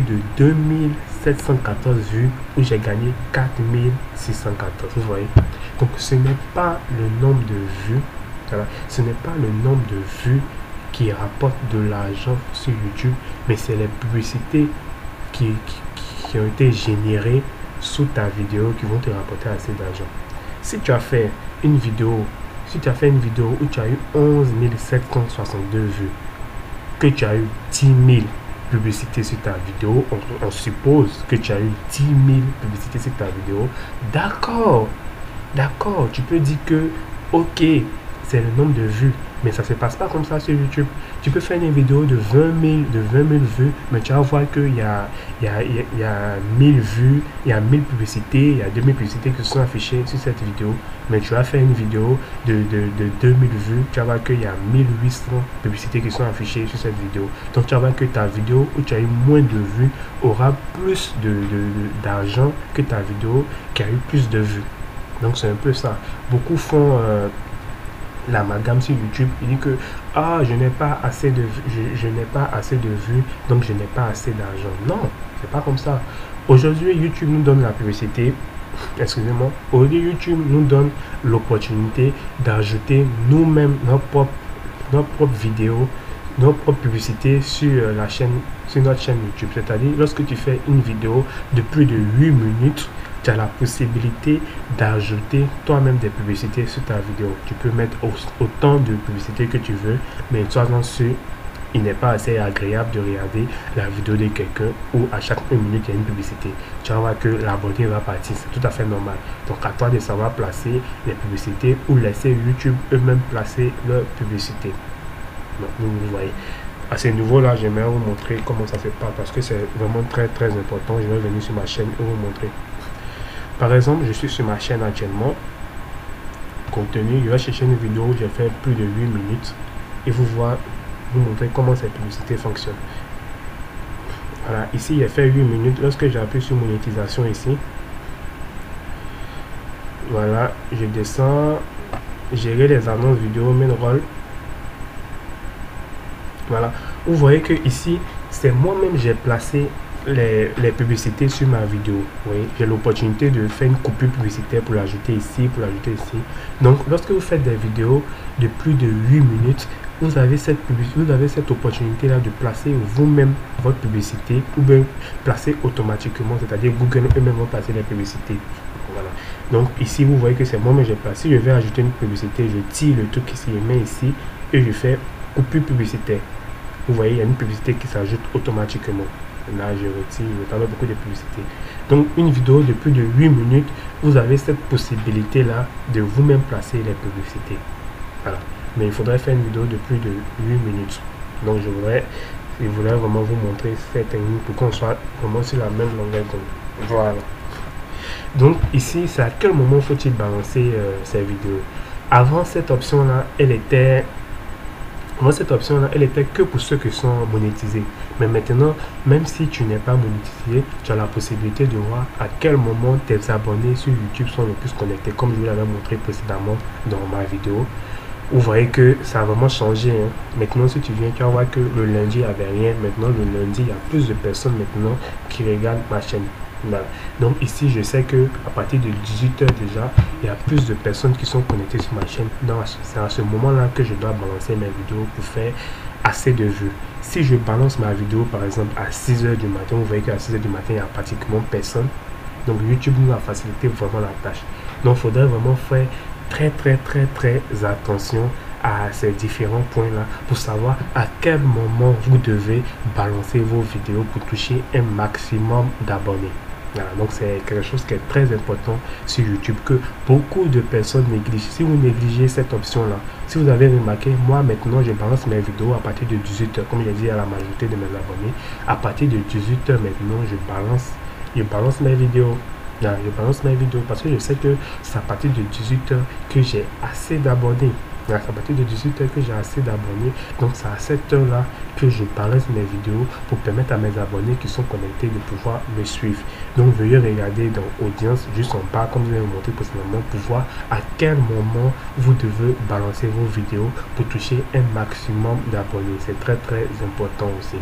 2714 vues où j'ai gagné 4614. Vous voyez? Donc ce n'est pas le nombre de vues, voilà, ce n'est pas le nombre de vues qui rapporte de l'argent sur YouTube, mais c'est les publicités qui ont été générées sous ta vidéo qui vont te rapporter assez d'argent. Si tu as fait une vidéo où tu as eu 11 762 vues, que tu as eu 10 000 publicités sur ta vidéo, on suppose que tu as eu 10 000 publicités sur ta vidéo, d'accord, tu peux dire que ok, c'est le nombre de vues, mais ça se passe pas comme ça sur YouTube. Tu peux faire une vidéo de 20 000 vues, mais tu vas voir qu'il y a 1000 vues, il y a 1000 publicités, il y a 2000 publicités qui sont affichées sur cette vidéo. Mais tu vas faire une vidéo de 2000 vues, tu vas voir qu'il y a 1800 publicités qui sont affichées sur cette vidéo. Donc tu vas voir que ta vidéo où tu as eu moins de vues aura plus d'argent que ta vidéo qui a eu plus de vues. Donc c'est un peu ça. Beaucoup font l'amalgame sur YouTube. Il dit que je n'ai pas assez de vues, donc je n'ai pas assez d'argent. Non, c'est pas comme ça. Aujourd'hui, YouTube nous donne la publicité. Excusez-moi. Aujourd'hui, YouTube nous donne l'opportunité d'ajouter nous-mêmes nos propres vidéos, nos propres publicités sur notre chaîne YouTube. C'est-à-dire, lorsque tu fais une vidéo de plus de 8 minutes, tu as la possibilité d'ajouter toi-même des publicités sur ta vidéo. Tu peux mettre autant de publicités que tu veux, mais sois-en sûr, il n'est pas assez agréable de regarder la vidéo de quelqu'un où à chaque 1 minute il y a une publicité. Tu vas voir que l'abonné va partir, c'est tout à fait normal. Donc à toi de savoir placer les publicités ou laisser YouTube eux-mêmes placer leurs publicités. Donc vous voyez. À ce niveau-là, j'aimerais vous montrer comment ça se passe parce que c'est vraiment très important. Je vais venir sur ma chaîne et vous montrer. Par exemple, je suis sur ma chaîne actuellement. Contenu, je vais chercher une vidéo où j'ai fait plus de 8 minutes et vous montrer comment cette publicité fonctionne. Voilà, ici j'ai fait 8 minutes. Lorsque j'appuie sur monétisation ici, voilà, je descends, gérer les annonces vidéo, main roll. Voilà, vous voyez que ici c'est moi-même j'ai placé les publicités sur ma vidéo. Vous voyez, j'ai l'opportunité de faire une coupure publicitaire pour l'ajouter ici, pour l'ajouter ici. Donc lorsque vous faites des vidéos de plus de 8 minutes, vous avez cette opportunité là de placer vous-même votre publicité ou bien placer automatiquement, c'est-à-dire Google eux-mêmes vont placer les publicités. Voilà. Donc ici vous voyez que c'est moi-même j'ai placé. Je vais ajouter une publicité, je tire le truc ici, je mets ici et je fais coupure publicitaire. Vous voyez, il y a une publicité qui s'ajoute automatiquement. Là, je retire, je parle beaucoup de publicité. Donc, une vidéo de plus de 8 minutes, vous avez cette possibilité-là de vous-même placer les publicités. Voilà. Mais il faudrait faire une vidéo de plus de 8 minutes. Donc, je voulais vraiment vous montrer cette technique pour qu'on soit vraiment sur la même longueur d'onde. Voilà. Donc, ici, c'est à quel moment faut-il balancer ces vidéos? Avant, cette option-là, elle était que pour ceux qui sont monétisés. Mais maintenant, même si tu n'es pas monétisé, tu as la possibilité de voir à quel moment tes abonnés sur YouTube sont le plus connectés, comme je vous l'avais montré précédemment dans ma vidéo. Vous voyez que ça a vraiment changé. Hein. Maintenant, si tu viens, tu vas voir que le lundi, il n'y avait rien. Maintenant, le lundi, il y a plus de personnes maintenant qui regardent ma chaîne. Voilà. Donc ici, je sais que à partir de 18 h déjà, il y a plus de personnes qui sont connectées sur ma chaîne. C'est à ce moment-là que je dois balancer mes vidéos pour faire assez de vues. Si je balance ma vidéo par exemple à 6 h du matin, vous voyez qu'à 6 h du matin, il n'y a pratiquement personne. Donc YouTube nous a facilité vraiment la tâche. Donc il faudrait vraiment faire très attention à ces différents points là pour savoir à quel moment vous devez balancer vos vidéos pour toucher un maximum d'abonnés. Voilà, donc c'est quelque chose qui est très important sur YouTube que beaucoup de personnes négligent. Si vous négligez cette option là, si vous avez remarqué, moi maintenant je balance mes vidéos à partir de 18 h, comme j'ai dit à la majorité de mes abonnés, à partir de 18 h maintenant je balance mes vidéos. Là, je balance mes vidéos parce que je sais que c'est à partir de 18 h que j'ai assez d'abonnés. C'est à partir de 18 h que j'ai assez d'abonnés. Donc c'est à cette heure là que je balance mes vidéos pour permettre à mes abonnés qui sont connectés de pouvoir me suivre. Donc veuillez regarder dans audience juste en bas comme je l'ai montré précédemment pour voir à quel moment vous devez balancer vos vidéos pour toucher un maximum d'abonnés. C'est très important aussi.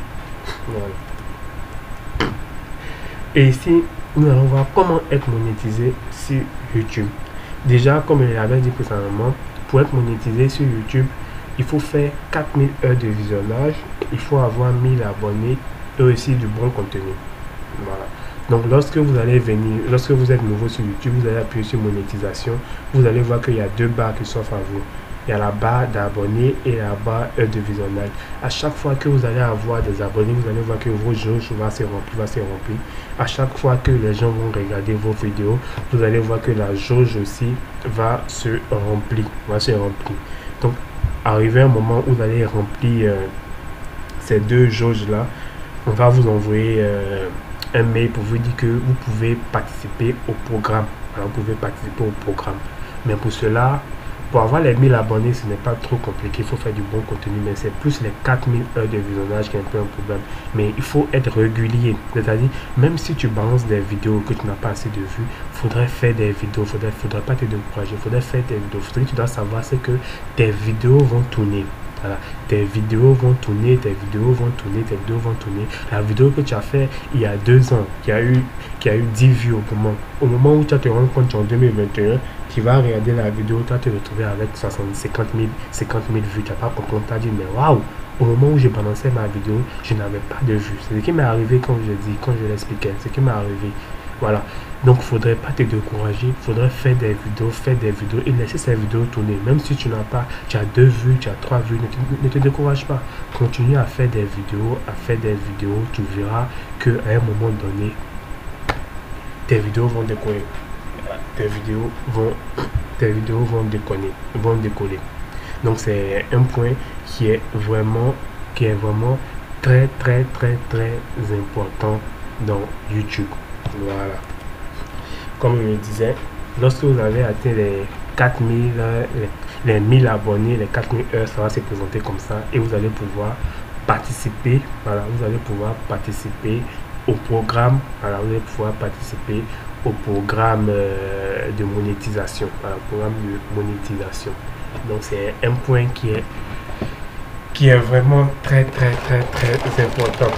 Voilà. Et ici nous allons voir comment être monétisé sur YouTube. Déjà, comme je l'avais dit précédemment, pour être monétisé sur YouTube, il faut faire 4000 heures de visionnage, il faut avoir 1000 abonnés et aussi du bon contenu. Voilà. Donc lorsque vous êtes nouveau sur YouTube, vous allez appuyer sur monétisation, vous allez voir qu'il y a deux barres qui s'offrent à vous. Il y a la barre d'abonnés et la barre de visionnage. À chaque fois que vous allez avoir des abonnés, vous allez voir que vos jauges va se remplir. À chaque fois que les gens vont regarder vos vidéos, vous allez voir que la jauge aussi va se remplir. Donc, arrivé un moment où vous allez remplir ces deux jauges-là, on va vous envoyer un mail pour vous dire que vous pouvez participer au programme. Alors, vous pouvez participer au programme. Mais pour cela, pour avoir les 1000 abonnés, ce n'est pas trop compliqué. Il faut faire du bon contenu, mais c'est plus les 4000 heures de visionnage qui est un peu un problème. Mais il faut être régulier. C'est-à-dire, même si tu balances des vidéos que tu n'as pas assez de vues, il faudrait faire des vidéos. Il ne faudrait pas te décourager. Il faudrait faire des vidéos. Ce que tu dois savoir, c'est que tes vidéos vont tourner. Voilà. Tes vidéos vont tourner. La vidéo que tu as fait il y a 2 ans, qui a eu 10 vues au moment où tu te rends compte en 2021, tu vas regarder la vidéo, tu vas te retrouver avec 50 000 vues. Tu n'as pas compris, tu as dit, mais waouh, au moment où j'ai balancé ma vidéo, je n'avais pas de vues. C'est ce qui m'est arrivé quand je l'expliquais. C'est ce qui m'est arrivé. Voilà. Donc, il ne faudrait pas te décourager. Il faudrait faire des vidéos et laisser ces vidéos tourner. Même si tu n'as pas, tu as 2 vues, tu as 3 vues, ne te décourage pas. Continue à faire des vidéos, Tu verras qu'à un moment donné, tes vidéos vont décoller. Tes vidéos vont décoller. Donc, c'est un point qui est vraiment très important dans YouTube. Voilà. Comme je le disais, lorsque vous avez atteint les 4000, les 1000 abonnés, les 4000 heures, ça va se présenter comme ça et vous allez pouvoir participer. Voilà, vous allez pouvoir participer au programme. Voilà, vous allez pouvoir participer au programme de monétisation. Voilà, programme de monétisation. Donc c'est un point qui est vraiment très important.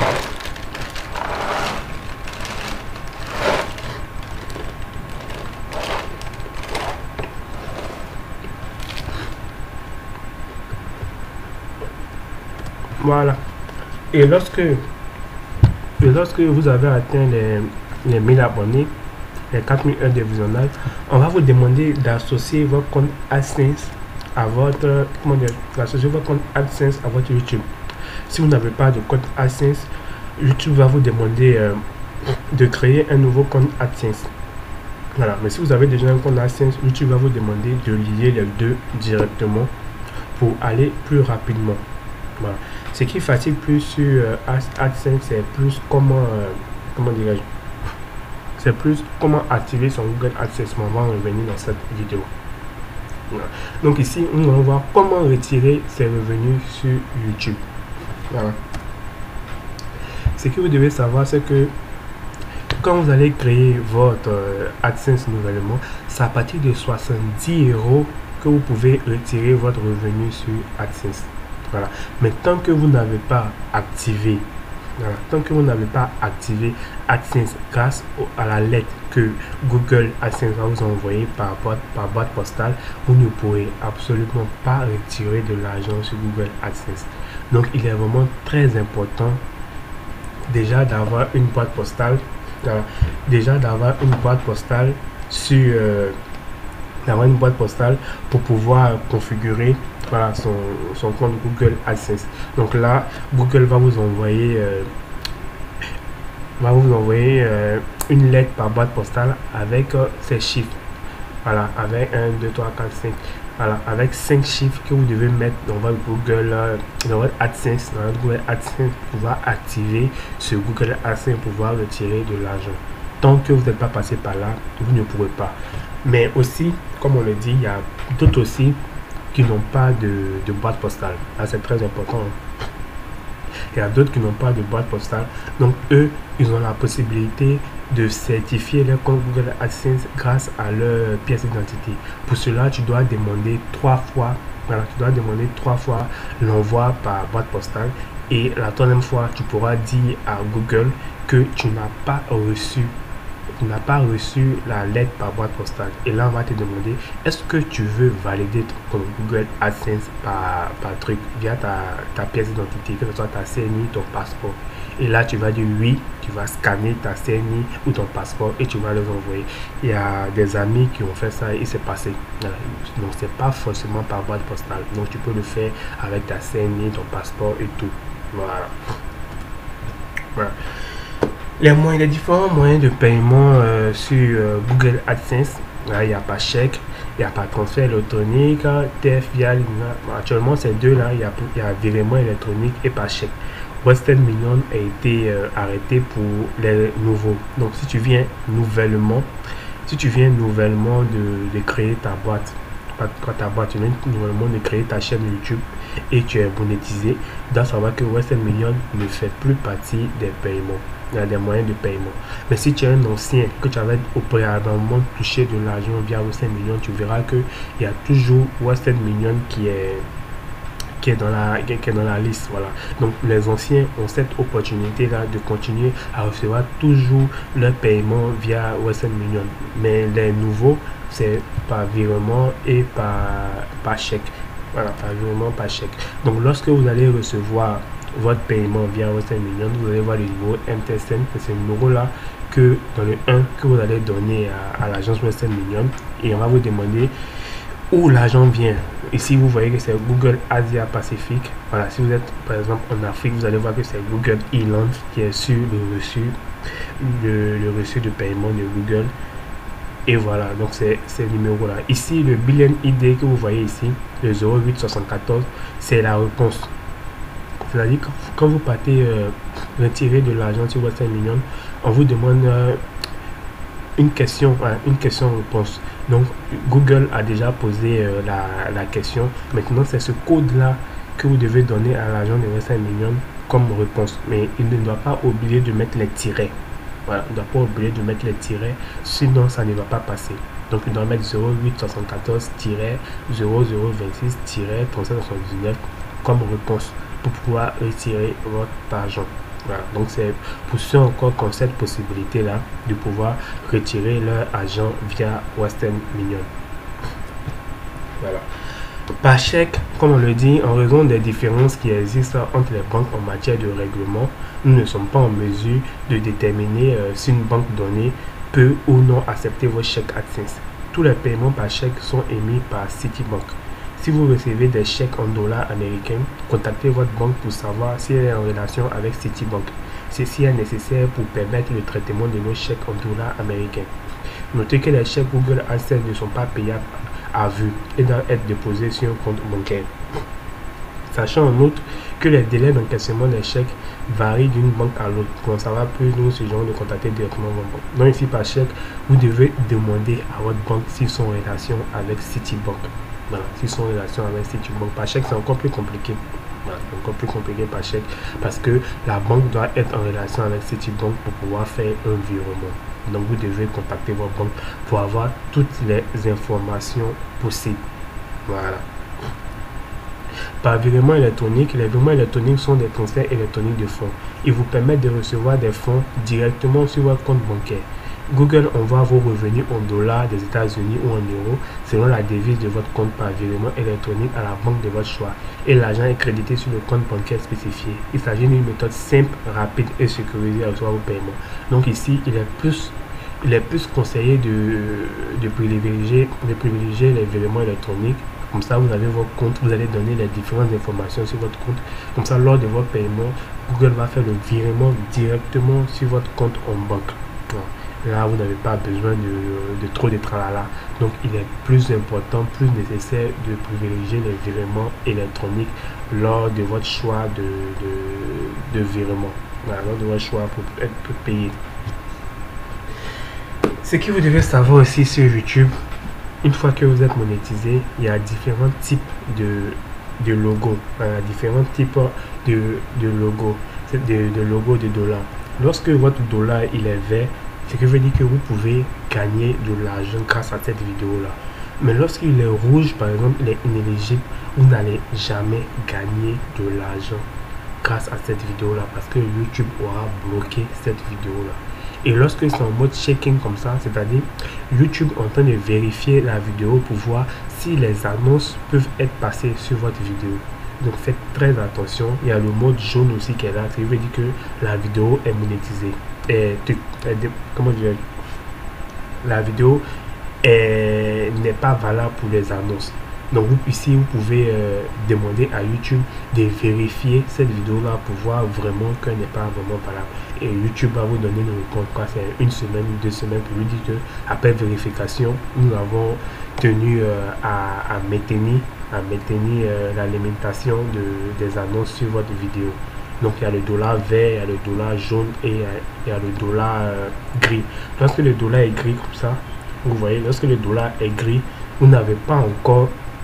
Voilà. Et lorsque vous avez atteint les 1000 abonnés, les 4000 heures de visionnage, on va vous demander d'associer votre compte AdSense à votre, AdSense à votre YouTube. Si vous n'avez pas de compte AdSense, YouTube va vous demander de créer un nouveau compte AdSense. Voilà. Mais si vous avez déjà un compte AdSense, YouTube va vous demander de lier les deux directement pour aller plus rapidement. Voilà. Ce qui fatigue plus sur AdSense, c'est plus comment dirais-je, c'est plus comment activer son Google AdSense. On va revenir dans cette vidéo. Voilà. Donc ici, nous allons voir comment retirer ses revenus sur YouTube. Voilà. Ce que vous devez savoir, c'est que quand vous allez créer votre AdSense nouvellement, c'est à partir de 70 € que vous pouvez retirer votre revenu sur AdSense. Voilà. Mais tant que vous n'avez pas activé, AdSense grâce à la lettre que Google AdSense va vous envoyer par boîte postale, vous ne pourrez absolument pas retirer de l'argent sur Google AdSense. Donc il est vraiment très important déjà d'avoir une boîte postale. Pour pouvoir configurer, voilà, son compte Google AdSense. Donc là, Google va vous envoyer une lettre par boîte postale avec ces chiffres. Voilà, avec 1, 2, 3, 4, 5. Voilà, avec 5 chiffres que vous devez mettre dans votre Google, dans votre AdSense, pour pouvoir activer ce Google AdSense, pour pouvoir retirer de l'argent. Tant que vous n'êtes pas passé par là, vous ne pourrez pas. Mais aussi, comme on le dit, il y a d'autres aussi qui n'ont pas de boîte postale. Là, c'est très important. Il y a d'autres qui n'ont pas de boîte postale. Donc, eux, ils ont la possibilité de certifier leur compte Google AdSense grâce à leur pièce d'identité. Pour cela, tu dois demander 3 fois. Voilà, tu dois demander 3 fois l'envoi par boîte postale. Et la 3e fois, tu pourras dire à Google que tu n'as pas reçu la lettre par boîte postale. Et là, on va te demander, est-ce que tu veux valider ton Google AdSense par truc via ta pièce d'identité, que ce soit ta CNI, ton passeport. Et là, tu vas dire oui, tu vas scanner ta CNI ou ton passeport et tu vas les envoyer. Il y a des amis qui ont fait ça et c'est passé. Donc, c'est pas forcément par boîte postale. Donc, tu peux le faire avec ta CNI, ton passeport et tout. Voilà. Voilà. Les différents moyens de paiement sur Google AdSense, là, il n'y a pas chèque, il n'y a pas transfert électronique, TF via actuellement ces deux là, il y a virement électronique et pas chèque. Western Union a été arrêté pour les nouveaux. Donc si tu viens nouvellement de créer ta boîte, tu viens nouvellement de créer ta chaîne YouTube et tu es monétisé, tu dois savoir que Western Union ne fait plus partie des paiements. Il y a des moyens de paiement. Mais si tu es un ancien, que tu avais auparavant touché de l'argent via Western Union, tu verras qu'il y a toujours Western Union qui est dans la liste. Voilà. Donc les anciens ont cette opportunité là de continuer à recevoir toujours leur paiement via Western Union. Mais les nouveaux, c'est par virement et par chèque. Voilà, par virement, par chèque. Donc lorsque vous allez recevoir votre paiement via Western Union, vous allez voir le numéro MTSN, c'est ce numéro là que dans le 1 que vous allez donner à l'agence Western Union, et on va vous demander où l'argent vient. Ici vous voyez que c'est Google Asia Pacifique. Voilà, si vous êtes par exemple en Afrique, vous allez voir que c'est Google Irland qui est sur le reçu de paiement de Google. Et voilà, donc c'est le numéro là. Ici le billion ID que vous voyez ici, le 0874, c'est la réponse. C'est-à-dire que quand vous partez retirer de l'argent sur Western Union, on vous demande une question-réponse. Donc Google a déjà posé la question. Maintenant c'est ce code-là que vous devez donner à l'agent de Western Union comme réponse. Mais il ne doit pas oublier de mettre les tirets. Voilà, il ne doit pas oublier de mettre les tirets, sinon ça ne va pas passer. Donc il doit mettre 0874-0026-3779 comme réponse pour pouvoir retirer votre argent. Voilà, donc c'est pour ceux encore qui ont cette possibilité là de pouvoir retirer leur argent via Western Union. Voilà. Par chèque, comme on le dit, en raison des différences qui existent entre les banques en matière de règlement, nous ne sommes pas en mesure de déterminer si une banque donnée peut ou non accepter vos chèques AdSense. Tous les paiements par chèque sont émis par Citibank. Si vous recevez des chèques en dollars américains, contactez votre banque pour savoir si elle est en relation avec Citibank. Ceci est nécessaire pour permettre le traitement de nos chèques en dollars américains. Notez que les chèques Google AdSense ne sont pas payables à vue et doivent être déposés sur un compte bancaire. Sachant en outre que les délais d'encaissement des chèques varient d'une banque à l'autre. Pour en savoir plus, nous suggérons de contacter directement votre banque. Donc ici par chèque, vous devez demander à votre banque s'ils sont en relation avec Citibank. Voilà, s'ils sont en relation avec Citibank. Par chèque, c'est encore plus compliqué. Voilà, c'est encore plus compliqué par chèque parce que la banque doit être en relation avec Citibank pour pouvoir faire un virement. Donc vous devez contacter votre banque pour avoir toutes les informations possibles. Voilà. Par virement électronique, les virements électroniques sont des transferts électroniques de fonds. Ils vous permettent de recevoir des fonds directement sur votre compte bancaire. Google envoie vos revenus en dollars des États-Unis ou en euros selon la devise de votre compte par virement électronique à la banque de votre choix et l'argent est crédité sur le compte bancaire spécifié. Il s'agit d'une méthode simple, rapide et sécurisée à recevoir vos paiements. Donc ici, il est plus conseillé de privilégier les virements électroniques. Comme ça, vous avez votre compte, vous allez donner les différentes informations sur votre compte. Comme ça, lors de votre paiement, Google va faire le virement directement sur votre compte en banque. Là, vous n'avez pas besoin de trop de tralala. Donc, il est plus important, plus nécessaire de privilégier les virements électroniques lors de votre choix de virement. Voilà, lors de votre choix pour être payé. Ce que vous devez savoir aussi sur YouTube, une fois que vous êtes monétisé, il y a différents types de logos. Voilà, différents types de logos, de logos de dollars. Lorsque votre dollar il est vert, ce qui veut dire que vous pouvez gagner de l'argent grâce à cette vidéo là. Mais lorsqu'il est rouge, par exemple, il est inéligible, vous n'allez jamais gagner de l'argent grâce à cette vidéo là parce que YouTube aura bloqué cette vidéo là. Et lorsque c'est en mode checking comme ça, c'est-à-dire YouTube est en train de vérifier la vidéo pour voir si les annonces peuvent être passées sur votre vidéo. Donc faites très attention. Il y a le mode jaune aussi qui est là, ce qui veut dire que la vidéo est monétisée. Comment dire, la vidéo n'est pas valable pour les annonces. Donc ici vous pouvez demander à YouTube de vérifier cette vidéo là pour voir vraiment qu'elle n'est pas vraiment valable. Et YouTube va vous donner une réponse quoi, c'est une semaine, 2 semaines pour lui dire que après vérification, nous avons tenu à maintenir la limitation des annonces sur votre vidéo. Donc il y a le dollar vert, il y a le dollar jaune et il y a le dollar gris. Lorsque le dollar est gris comme ça, vous voyez, lorsque le dollar est gris, vous n'avez pas encore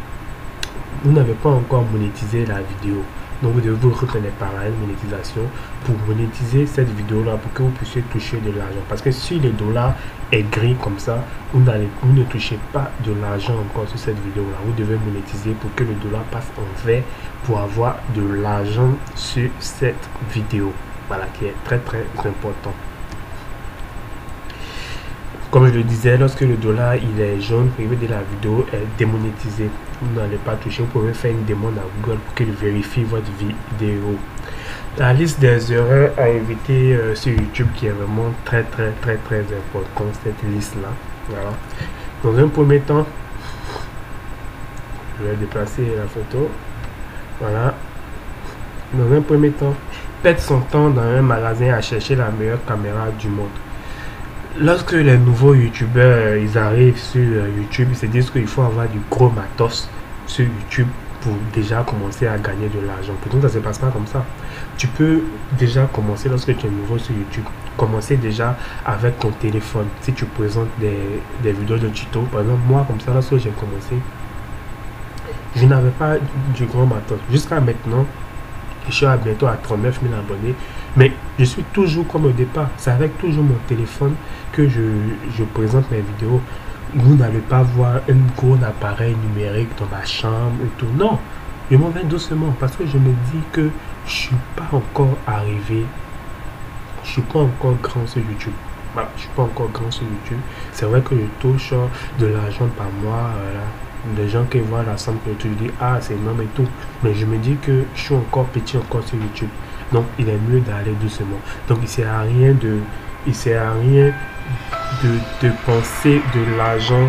monétisé la vidéo. Donc vous devez vous retenir par la monétisation pour monétiser cette vidéo là pour que vous puissiez toucher de l'argent. Parce que si le dollar est gris comme ça, vous ne touchez pas de l'argent encore sur cette vidéo là. Vous devez monétiser pour que le dollar passe en vert pour avoir de l'argent sur cette vidéo. Voilà, qui est très très important. Comme je le disais, lorsque le dollar il est jaune, vous voyez, la vidéo est démonétisée. Vous n'allez pas toucher. Vous pouvez faire une demande à Google pour qu'il vérifie votre vidéo. La liste des erreurs à éviter sur YouTube qui est vraiment très important, cette liste-là. Voilà. Dans un premier temps, je vais déplacer la photo. Voilà. Dans un premier temps, perdre son temps dans un magasin à chercher la meilleure caméra du monde. Lorsque les nouveaux youtubeurs ils arrivent sur YouTube, ils se disent qu'il faut avoir du gros matos sur YouTube pour déjà commencer à gagner de l'argent. Pourtant, ça ne se passe pas comme ça. Tu peux déjà commencer lorsque tu es nouveau sur YouTube. Commencer déjà avec ton téléphone. Si tu présentes des vidéos de tuto, par exemple, moi, comme ça, lorsque j'ai commencé, je n'avais pas du grand matos. Jusqu'à maintenant, je suis bientôt à 39 000 abonnés. Mais je suis toujours comme au départ. C'est avec toujours mon téléphone que je présente mes vidéos. Vous n'allez pas voir un gros appareil numérique dans ma chambre et tout. Non, je m'en vais doucement parce que je me dis que je ne suis pas encore arrivé. Je ne suis pas encore grand sur YouTube. Bah, je ne suis pas encore grand sur YouTube. C'est vrai que je touche de l'argent par mois. Des gens qui voient la somme que tu dis, ah, c'est énorme et tout. Mais je me dis que je suis encore petit encore sur YouTube. Donc, il est mieux d'aller doucement. Donc, il ne sert à rien de penser de l'argent.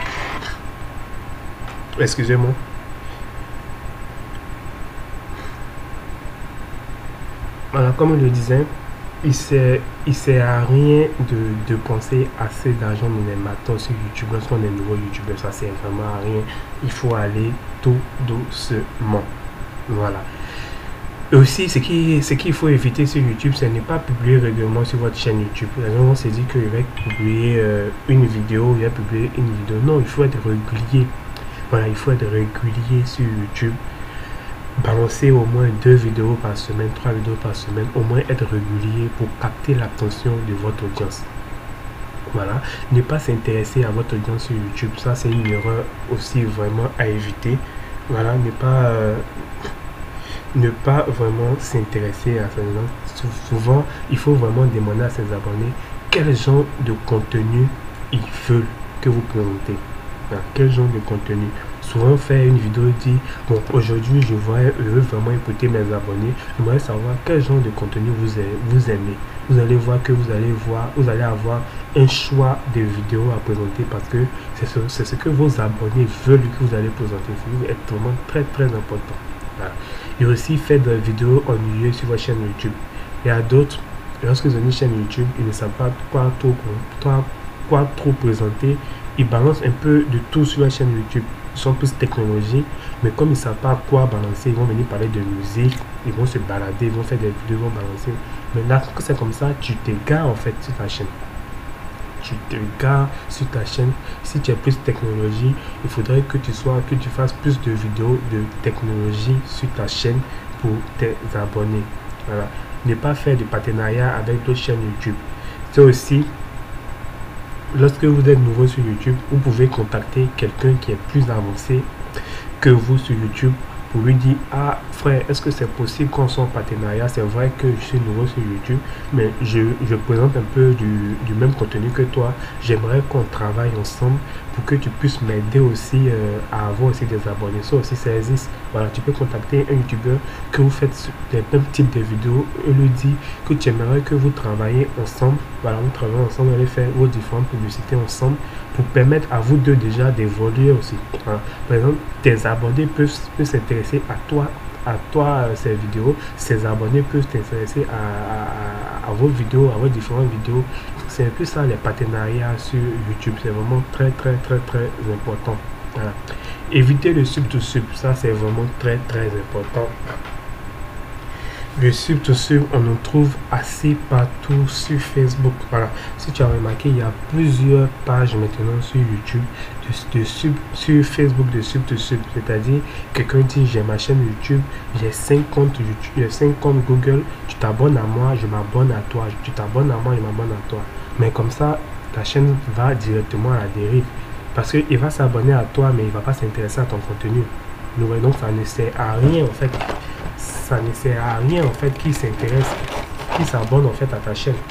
Excusez-moi. Voilà, comme je le disais, il sert à rien de penser assez d'argent dans les matos sur YouTube. Lorsqu'on est nouveau youtubeur, ça sert vraiment à rien. Il faut aller tout doucement. Voilà. Et aussi, ce qu'il faut éviter sur YouTube, c'est ne pas publier régulièrement sur votre chaîne YouTube. Les gens vont se dire qu'il va publier une vidéo, il va publier une vidéo. Non, il faut être régulier. Voilà, il faut être régulier sur YouTube. Balancer au moins 2 vidéos par semaine, 3 vidéos par semaine, au moins être régulier pour capter l'attention de votre audience. Voilà, ne pas s'intéresser à votre audience sur YouTube, ça c'est une erreur aussi vraiment à éviter. Voilà, ne pas vraiment s'intéresser à ça. Souvent, il faut vraiment demander à ses abonnés quel genre de contenu ils veulent que vous présentez. Voilà, quel genre de contenu. Souvent faire une vidéo dit, bon, aujourd'hui je veux vraiment écouter mes abonnés, j'aimerais savoir quel genre de contenu vous aimez. Vous allez voir que vous allez avoir un choix de vidéos à présenter parce que c'est ce que vos abonnés veulent que vous allez présenter. C'est vraiment très important. Voilà. Et aussi faire des vidéos ennuyeuses sur votre chaîne YouTube. Il y a d'autres, lorsque vous avez une chaîne YouTube, ils ne savent pas quoi trop présenter. Ils balancent un peu de tout sur la chaîne YouTube. Ils sont plus technologie, mais comme ils ne savent pas quoi balancer, ils vont venir parler de musique, ils vont se balader, ils vont faire des vidéos, ils vont balancer. Mais là, quand c'est comme ça, tu t'égares en fait sur ta chaîne. Tu t'égares sur ta chaîne. Si tu es plus technologie, il faudrait que tu fasses plus de vidéos de technologie sur ta chaîne pour tes abonnés. Voilà. Ne pas faire de partenariat avec d'autres chaînes YouTube. C'est aussi, lorsque vous êtes nouveau sur YouTube, vous pouvez contacter quelqu'un qui est plus avancé que vous sur YouTube pour lui dire, ah frère, est-ce que c'est possible qu'on soit en partenariat? C'est vrai que je suis nouveau sur YouTube, mais je présente un peu du même contenu que toi. J'aimerais qu'on travaille ensemble pour que tu puisses m'aider aussi à avoir aussi des abonnés. Ça aussi, ça existe. Voilà, tu peux contacter un youtubeur que vous faites les mêmes types de vidéos et lui dire que tu aimerais que vous travaillez ensemble. Voilà, vous travaillez ensemble, vous allez faire vos différentes publicités ensemble pour permettre à vous deux déjà d'évoluer aussi. Voilà. Par exemple, tes abonnés peuvent s'intéresser à toi ces vidéos. Ces abonnés peuvent s'intéresser à vos vidéos, à vos différentes vidéos. C'est un peu ça les partenariats sur YouTube. C'est vraiment très important. Voilà. Éviter le sub to sub, ça c'est vraiment très important. Le sub to sub, on en trouve assez partout sur Facebook. Voilà. Si tu as remarqué, il y a plusieurs pages maintenant sur YouTube sur Facebook de sub to sub. C'est-à-dire, quelqu'un dit j'ai ma chaîne YouTube, j'ai 5 comptes YouTube, j'ai 5 comptes Google, tu t'abonnes à moi, je m'abonne à toi. Tu t'abonnes à moi, je m'abonne à toi. Mais comme ça, ta chaîne va directement à la dérive. Parce qu'il va s'abonner à toi, mais il ne va pas s'intéresser à ton contenu. Donc ça ne sert à rien en fait. Ça ne sert à rien en fait qui s'intéresse, qui s'abonne en fait à ta chaîne.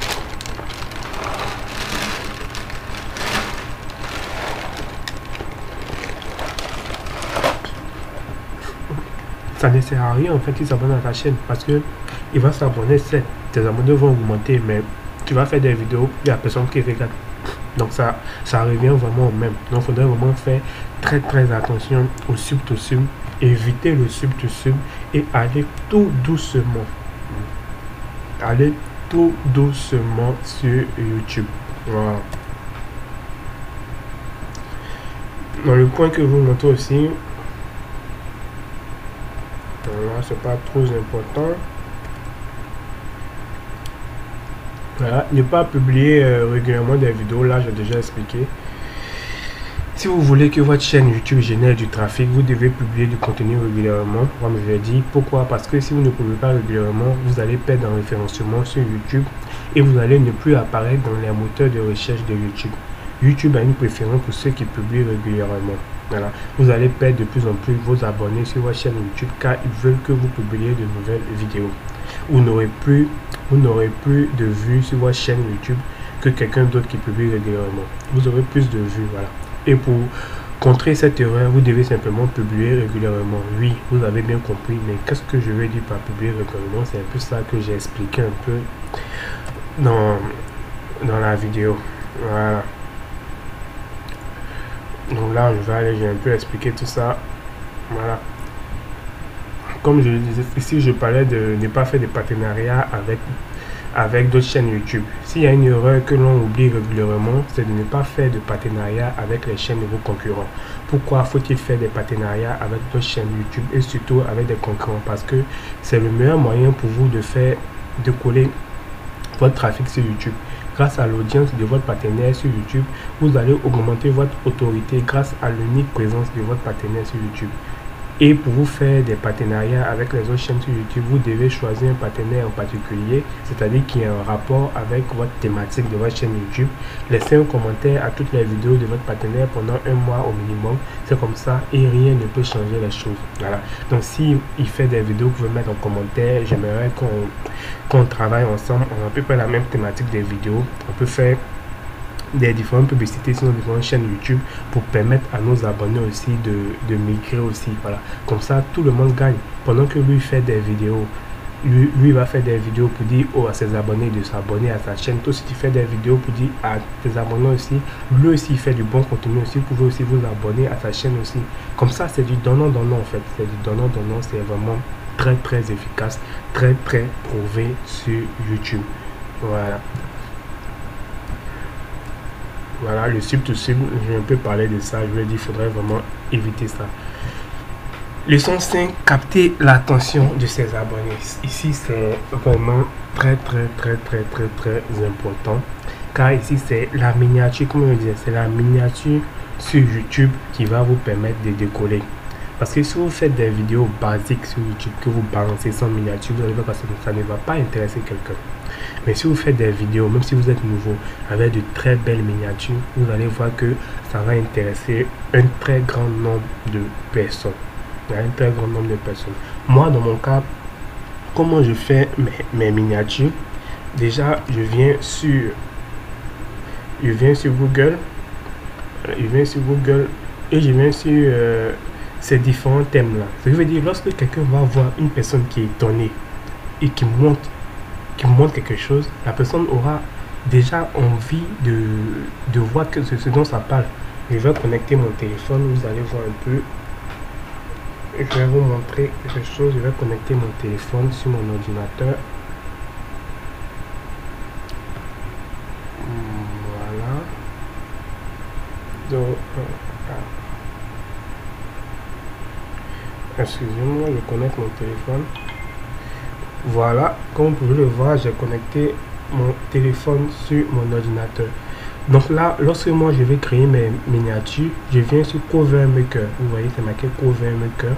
Ça ne sert à rien en fait qui s'abonne à ta chaîne parce que il va s'abonner, tes abonnés vont augmenter, mais tu vas faire des vidéos, il n'y a personne qui regarde. Donc ça revient vraiment au même. Donc il faudrait vraiment faire très attention au sub to sub, éviter le sub to sub et aller tout doucement. Allez tout doucement sur YouTube. Voilà. Dans le point que je vous montre aussi, voilà, c'est pas trop important. Voilà, ne pas publier régulièrement des vidéos, là j'ai déjà expliqué. Si vous voulez que votre chaîne YouTube génère du trafic, vous devez publier du contenu régulièrement. Comme je l'ai dit, pourquoi? Parce que si vous ne publiez pas régulièrement, vous allez perdre en référencement sur YouTube et vous allez ne plus apparaître dans les moteurs de recherche de YouTube. YouTube a une préférence pour ceux qui publient régulièrement. Voilà. Vous allez perdre de plus en plus vos abonnés sur votre chaîne YouTube car ils veulent que vous publiez de nouvelles vidéos. Vous n'aurez plus de vues sur votre chaîne YouTube que quelqu'un d'autre qui publie régulièrement. Vous aurez plus de vues, voilà. Et pour contrer cette erreur, vous devez simplement publier régulièrement. Oui, vous avez bien compris, mais qu'est-ce que je veux dire par publier régulièrement? C'est un peu ça que j'ai expliqué un peu dans la vidéo. Voilà. Donc là, j'ai un peu expliqué tout ça. Voilà. Comme je le disais, ici, je parlais de ne pas faire de partenariat avec d'autres chaînes YouTube. S'il y a une erreur que l'on oublie régulièrement, c'est de ne pas faire de partenariat avec les chaînes de vos concurrents. Pourquoi faut-il faire des partenariats avec d'autres chaînes YouTube et surtout avec des concurrents? Parce que c'est le meilleur moyen pour vous de coller votre trafic sur YouTube. Grâce à l'audience de votre partenaire sur YouTube, vous allez augmenter votre autorité grâce à l'unique présence de votre partenaire sur YouTube. Et pour vous faire des partenariats avec les autres chaînes sur YouTube, vous devez choisir un partenaire en particulier, c'est-à-dire qui a un rapport avec votre thématique de votre chaîne YouTube. Laissez un commentaire à toutes les vidéos de votre partenaire pendant un mois au minimum. C'est comme ça et rien ne peut changer les choses. Voilà. Donc si il fait des vidéos, vous pouvez mettre en commentaire. J'aimerais qu'on travaille ensemble. On a à peu près la même thématique des vidéos. On peut faire des différentes publicités sur nos différentes chaînes YouTube pour permettre à nos abonnés aussi de migrer aussi. Voilà. Comme ça, tout le monde gagne. Pendant que lui fait des vidéos, lui va faire des vidéos pour dire à ses abonnés de s'abonner à sa chaîne. Toi aussi, tu fais des vidéos pour dire à tes abonnés aussi. Lui aussi, il fait du bon contenu aussi. Vous pouvez aussi vous abonner à sa chaîne aussi. Comme ça, c'est du donnant-donnant en fait. C'est du donnant-donnant. C'est vraiment très efficace, très prouvé sur YouTube. Voilà. Voilà, le sub to sub, je vais un peu parler de ça. Je vais dire, il faudrait vraiment éviter ça. Leçon 5, capter l'attention de ses abonnés. Ici, c'est vraiment très important. Car ici, c'est la miniature, comme je disais, c'est la miniature sur YouTube qui va vous permettre de décoller. Parce que si vous faites des vidéos basiques sur YouTube, que vous balancez sans miniature, vous allez voir que ça ne va pas intéresser quelqu'un. Mais si vous faites des vidéos, même si vous êtes nouveau, avec de très belles miniatures, vous allez voir que ça va intéresser un très grand nombre de personnes. Un très grand nombre de personnes. Moi, dans mon cas, comment je fais mes miniatures? Déjà, je viens sur Google. Et je viens sur ces différents thèmes là. Ce qui veut dire, lorsque quelqu'un va voir une personne qui est étonnée et qui montre quelque chose, la personne aura déjà envie de voir ce dont ça parle. Je vais connecter mon téléphone, vous allez voir un peu. Je vais vous montrer quelque chose. Je vais connecter mon téléphone sur mon ordinateur. Voilà. Donc, excusez-moi, je connecte mon téléphone. Voilà, comme vous pouvez le voir, j'ai connecté mon téléphone sur mon ordinateur. Donc là, lorsque moi je vais créer mes miniatures, je viens sur Cover Maker. Vous voyez, c'est marqué Cover Maker.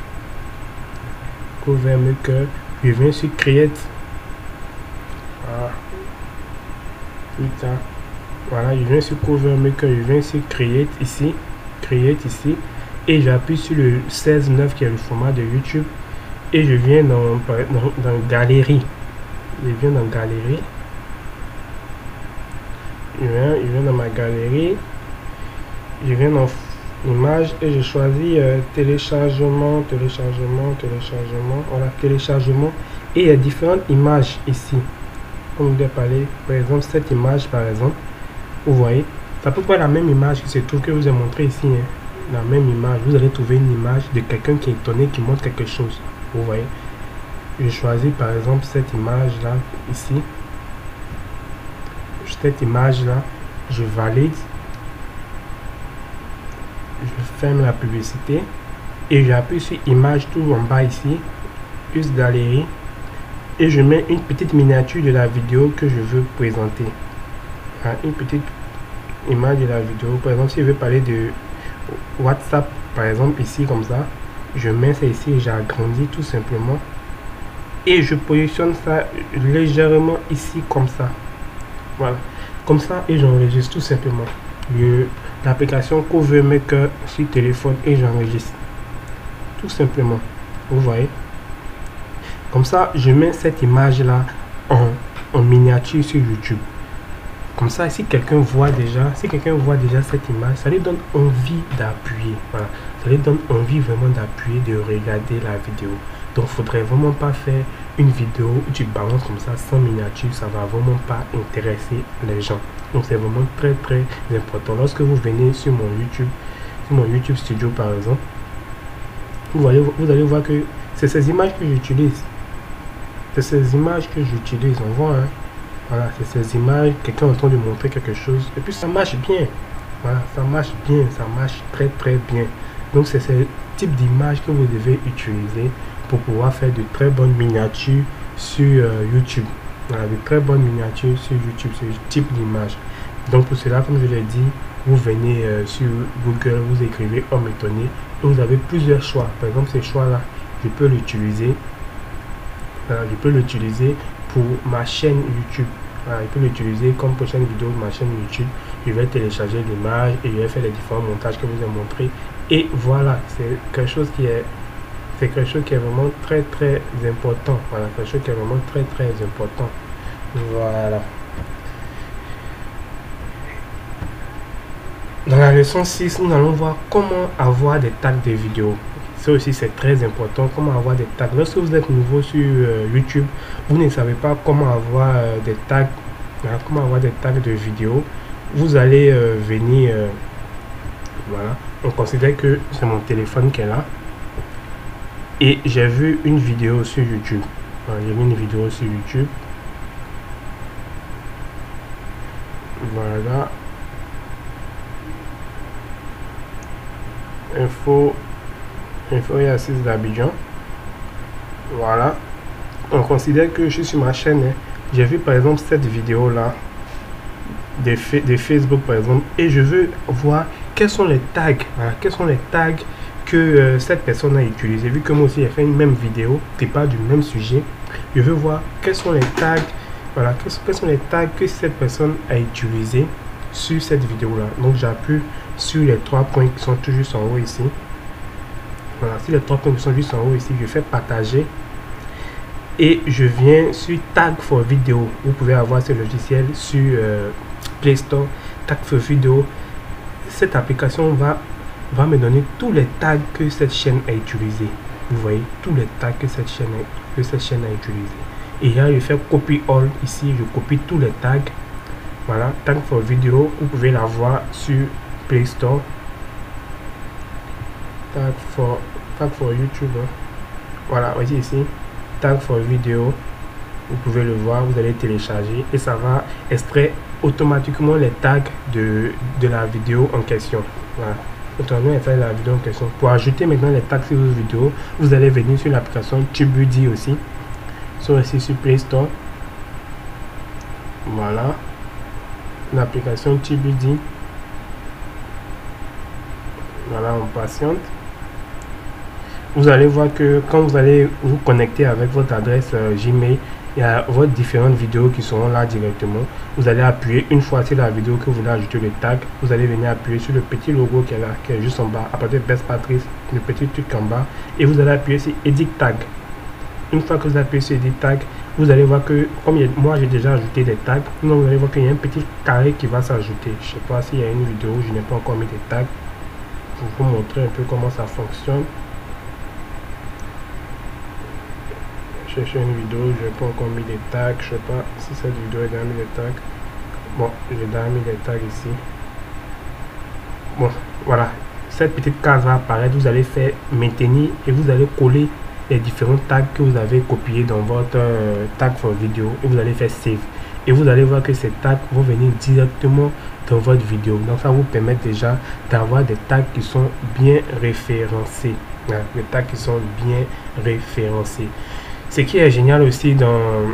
Cover Maker. Je viens sur Create. Ah. Putain. Voilà, je viens sur Cover Maker. Je viens sur Create ici. Create ici. Et j'appuie sur le 16:9 qui est le format de YouTube. Et je viens dans Galerie. Je viens dans Galerie. Je viens dans ma galerie. Je viens dans Images et je choisis téléchargement. Voilà, téléchargement. Et il y a différentes images ici. Comme je vais parler, par exemple, cette image, par exemple, vous voyez, ça peut pas être la même image qui se trouve que je vous ai montré ici. Hein. La même image, vous allez trouver une image de quelqu'un qui est étonné, qui montre quelque chose. Vous voyez, je choisis par exemple cette image là, ici. Cette image là, je valide. Je ferme la publicité et j'appuie sur image tout en bas ici, plus galerie, et je mets une petite miniature de la vidéo que je veux présenter. Une petite image de la vidéo. Par exemple, si je veux parler de WhatsApp, par exemple ici comme ça, je mets ça ici et j'agrandis tout simplement et je positionne ça légèrement ici comme ça. Voilà, comme ça, et j'enregistre tout simplement l'application Cover Maker sur téléphone et j'enregistre tout simplement. Vous voyez, comme ça je mets cette image là en miniature sur YouTube. Comme ça, si quelqu'un voit déjà cette image, ça lui donne envie d'appuyer. Voilà, ça lui donne envie vraiment d'appuyer, de regarder la vidéo. Donc faudrait vraiment pas faire une vidéo où tu balances comme ça sans miniature, ça va vraiment pas intéresser les gens. Donc c'est vraiment très très important. Lorsque vous venez sur mon YouTube Studio par exemple, vous allez voir que c'est ces images que j'utilise. C'est ces images que j'utilise, on voit hein. Voilà, c'est ces images, quelqu'un est en train de montrer quelque chose et puis ça marche bien. Voilà, ça marche bien, ça marche très très bien. Donc c'est ce type d'image que vous devez utiliser pour pouvoir faire de très bonnes miniatures sur YouTube. Voilà, de très bonnes miniatures sur YouTube, ce type d'image. Donc pour cela, comme je l'ai dit, vous venez sur Google, vous écrivez homme étonné et vous avez plusieurs choix. Par exemple, ces choix-là, je peux l'utiliser. Je peux l'utiliser pour ma chaîne YouTube. Voilà, je peux l'utiliser comme prochaine vidéo de ma chaîne YouTube. Je vais télécharger l'image et je vais faire les différents montages que je vous ai montré. Et voilà, c'est quelque chose qui est vraiment très très important. Voilà, quelque chose qui est vraiment très très important. Voilà. Dans la leçon 6, nous allons voir comment avoir des tags de vidéos. Ça aussi c'est très important, comment avoir des tags. Lorsque vous êtes nouveau sur YouTube, vous ne savez pas comment avoir des tags, comment avoir des tags de vidéos. Vous allez venir, voilà, on considère que c'est mon téléphone qui est là. Et j'ai vu une vidéo sur YouTube. Voilà, j'ai vu une vidéo sur YouTube. Voilà. Info et assise d'Abidjan. Voilà, on considère que je suis sur ma chaîne hein. J'ai vu par exemple cette vidéo là de Facebook par exemple et je veux voir quels sont les tags, voilà, quels sont les tags que cette personne a utilisé. Vu que moi aussi j'ai fait une même vidéo qui parle du même sujet, je veux voir quels sont les tags, voilà, quels sont les tags que cette personne a utilisé sur cette vidéo là. Donc j'appuie sur les trois points qui sont tout juste en haut ici. Voilà, si les trois points qui sont juste en haut ici, je fais partager et je viens sur Tag for Video. Vous pouvez avoir ce logiciel sur Play Store. Tag for Video, cette application va me donner tous les tags que cette chaîne a utilisé. Vous voyez tous les tags que cette chaîne a utilisé. Et là je fais copy all ici, je copie tous les tags. Voilà, Tag for Video, vous pouvez la voir sur Play Store. Tag for YouTube hein. Voilà, voyez ici Tag for Video, vous pouvez le voir, vous allez télécharger et ça va extraire automatiquement les tags de la vidéo en question. Voilà, automatiquement extraire la vidéo en question. Pour ajouter maintenant les tags sur vos vidéos, vous allez venir sur l'application TubeBuddy aussi, sur Play Store. Voilà, l'application TubeBuddy. Voilà, on patiente. Vous allez voir que quand vous allez vous connecter avec votre adresse Gmail, il y a vos différentes vidéos qui seront là directement. Vous allez appuyer une fois sur la vidéo que vous voulez ajouter le tag. Vous allez venir appuyer sur le petit logo qui est là, qui est juste en bas, à partir de Best Patrice, le petit truc en bas, et vous allez appuyer sur Edit Tag. Une fois que vous appuyez sur Edit Tag, vous allez voir que, comme moi j'ai déjà ajouté des tags, donc vous allez voir qu'il y a un petit carré qui va s'ajouter. Je ne sais pas s'il y a une vidéo où je n'ai pas encore mis des tags. Je vais vous montrer un peu comment ça fonctionne. Je chercher une vidéo, je n'ai pas encore mis des tags, je sais pas si cette vidéo est déjà mis des tags. Bon, j'ai déjà mis des tags ici. Bon, voilà, cette petite case va apparaître, vous allez faire maintenir et vous allez coller les différents tags que vous avez copiés dans votre tag for vidéo et vous allez faire save. Et vous allez voir que ces tags vont venir directement dans votre vidéo. Donc ça vous permet déjà d'avoir des tags qui sont bien référencés. Voilà, des tags qui sont bien référencés. Ce qui est génial aussi dans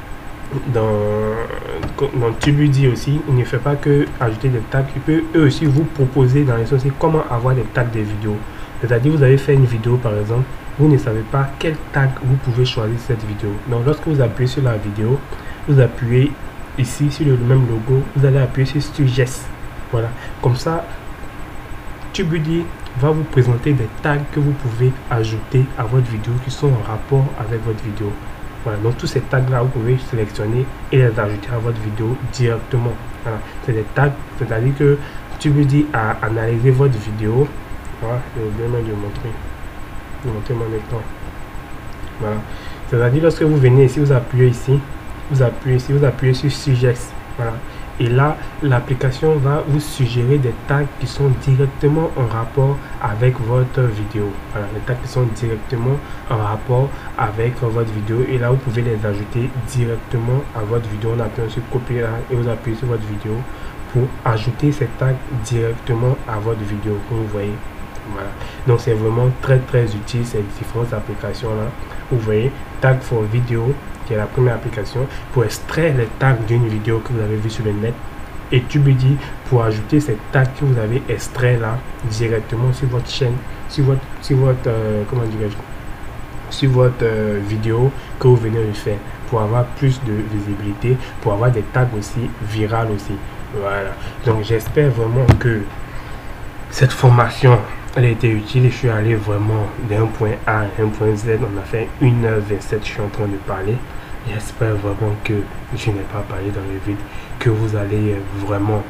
Tubuddy aussi, il ne fait pas que ajouter des tags, il peut eux aussi vous proposer dans les sociétés comment avoir des tags des vidéos. C'est-à-dire vous avez fait une vidéo par exemple, vous ne savez pas quel tag vous pouvez choisir cette vidéo. Donc lorsque vous appuyez sur la vidéo, vous appuyez ici sur le même logo, vous allez appuyer sur Suggest. Voilà, comme ça Tubuddy va vous présenter des tags que vous pouvez ajouter à votre vidéo qui sont en rapport avec votre vidéo. Voilà, donc tous ces tags là vous pouvez sélectionner et les ajouter à votre vidéo directement. Voilà, c'est des tags, c'est-à-dire que Tubuddy a analysé votre vidéo. Voilà, j'ai oublié même de montrer mon écran. Voilà, c'est-à-dire lorsque vous venez ici, vous appuyez ici, vous appuyez sur Suggest. Voilà, et là l'application va vous suggérer des tags qui sont directement en rapport avec votre vidéo. Voilà, les tags qui sont directement en rapport avec votre vidéo et là vous pouvez les ajouter directement à votre vidéo en appuyant sur copier là et vous appuyez sur votre vidéo pour ajouter ces tags directement à votre vidéo, comme vous voyez. Voilà, donc c'est vraiment très utile ces différentes applications là. Vous voyez Tag for Video qui est la première application pour extraire les tags d'une vidéo que vous avez vue sur le net, et Tubuddy pour ajouter ces tags que vous avez extraits là directement sur votre chaîne, sur votre comment dirais-je, sur votre vidéo que vous venez de faire, pour avoir plus de visibilité, pour avoir des tags aussi virales aussi. Voilà, donc j'espère vraiment que cette formation elle a été utile. Je suis allé vraiment d'un point A à un point Z. On a fait 1h27, je suis en train de parler. J'espère vraiment que je n'ai pas parlé dans le vide, que vous allez vraiment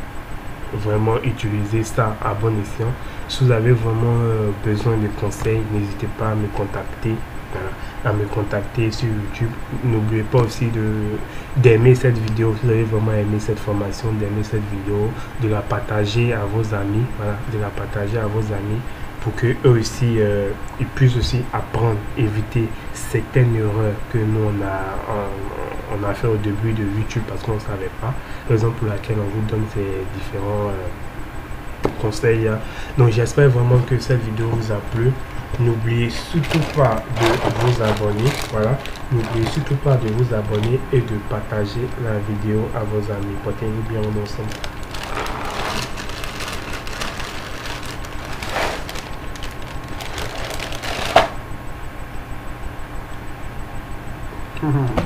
utiliser ça à bon escient. Si vous avez vraiment besoin de conseils, n'hésitez pas à me contacter. À me contacter sur YouTube. N'oubliez pas aussi d'aimer cette vidéo. Si vous avez vraiment aimé cette formation, d'aimer cette vidéo, de la partager à vos amis. Voilà, de la partager à vos amis pour que eux aussi ils puissent aussi apprendre, éviter certaines erreurs que nous on a fait au début de YouTube parce qu'on ne savait pas. Raison pour laquelle on vous donne ces différents conseils. Donc j'espère vraiment que cette vidéo vous a plu. N'oubliez surtout pas de vous abonner. Voilà, n'oubliez surtout pas de vous abonner et de partager la vidéo à vos amis. Portez-vous bien ensemble.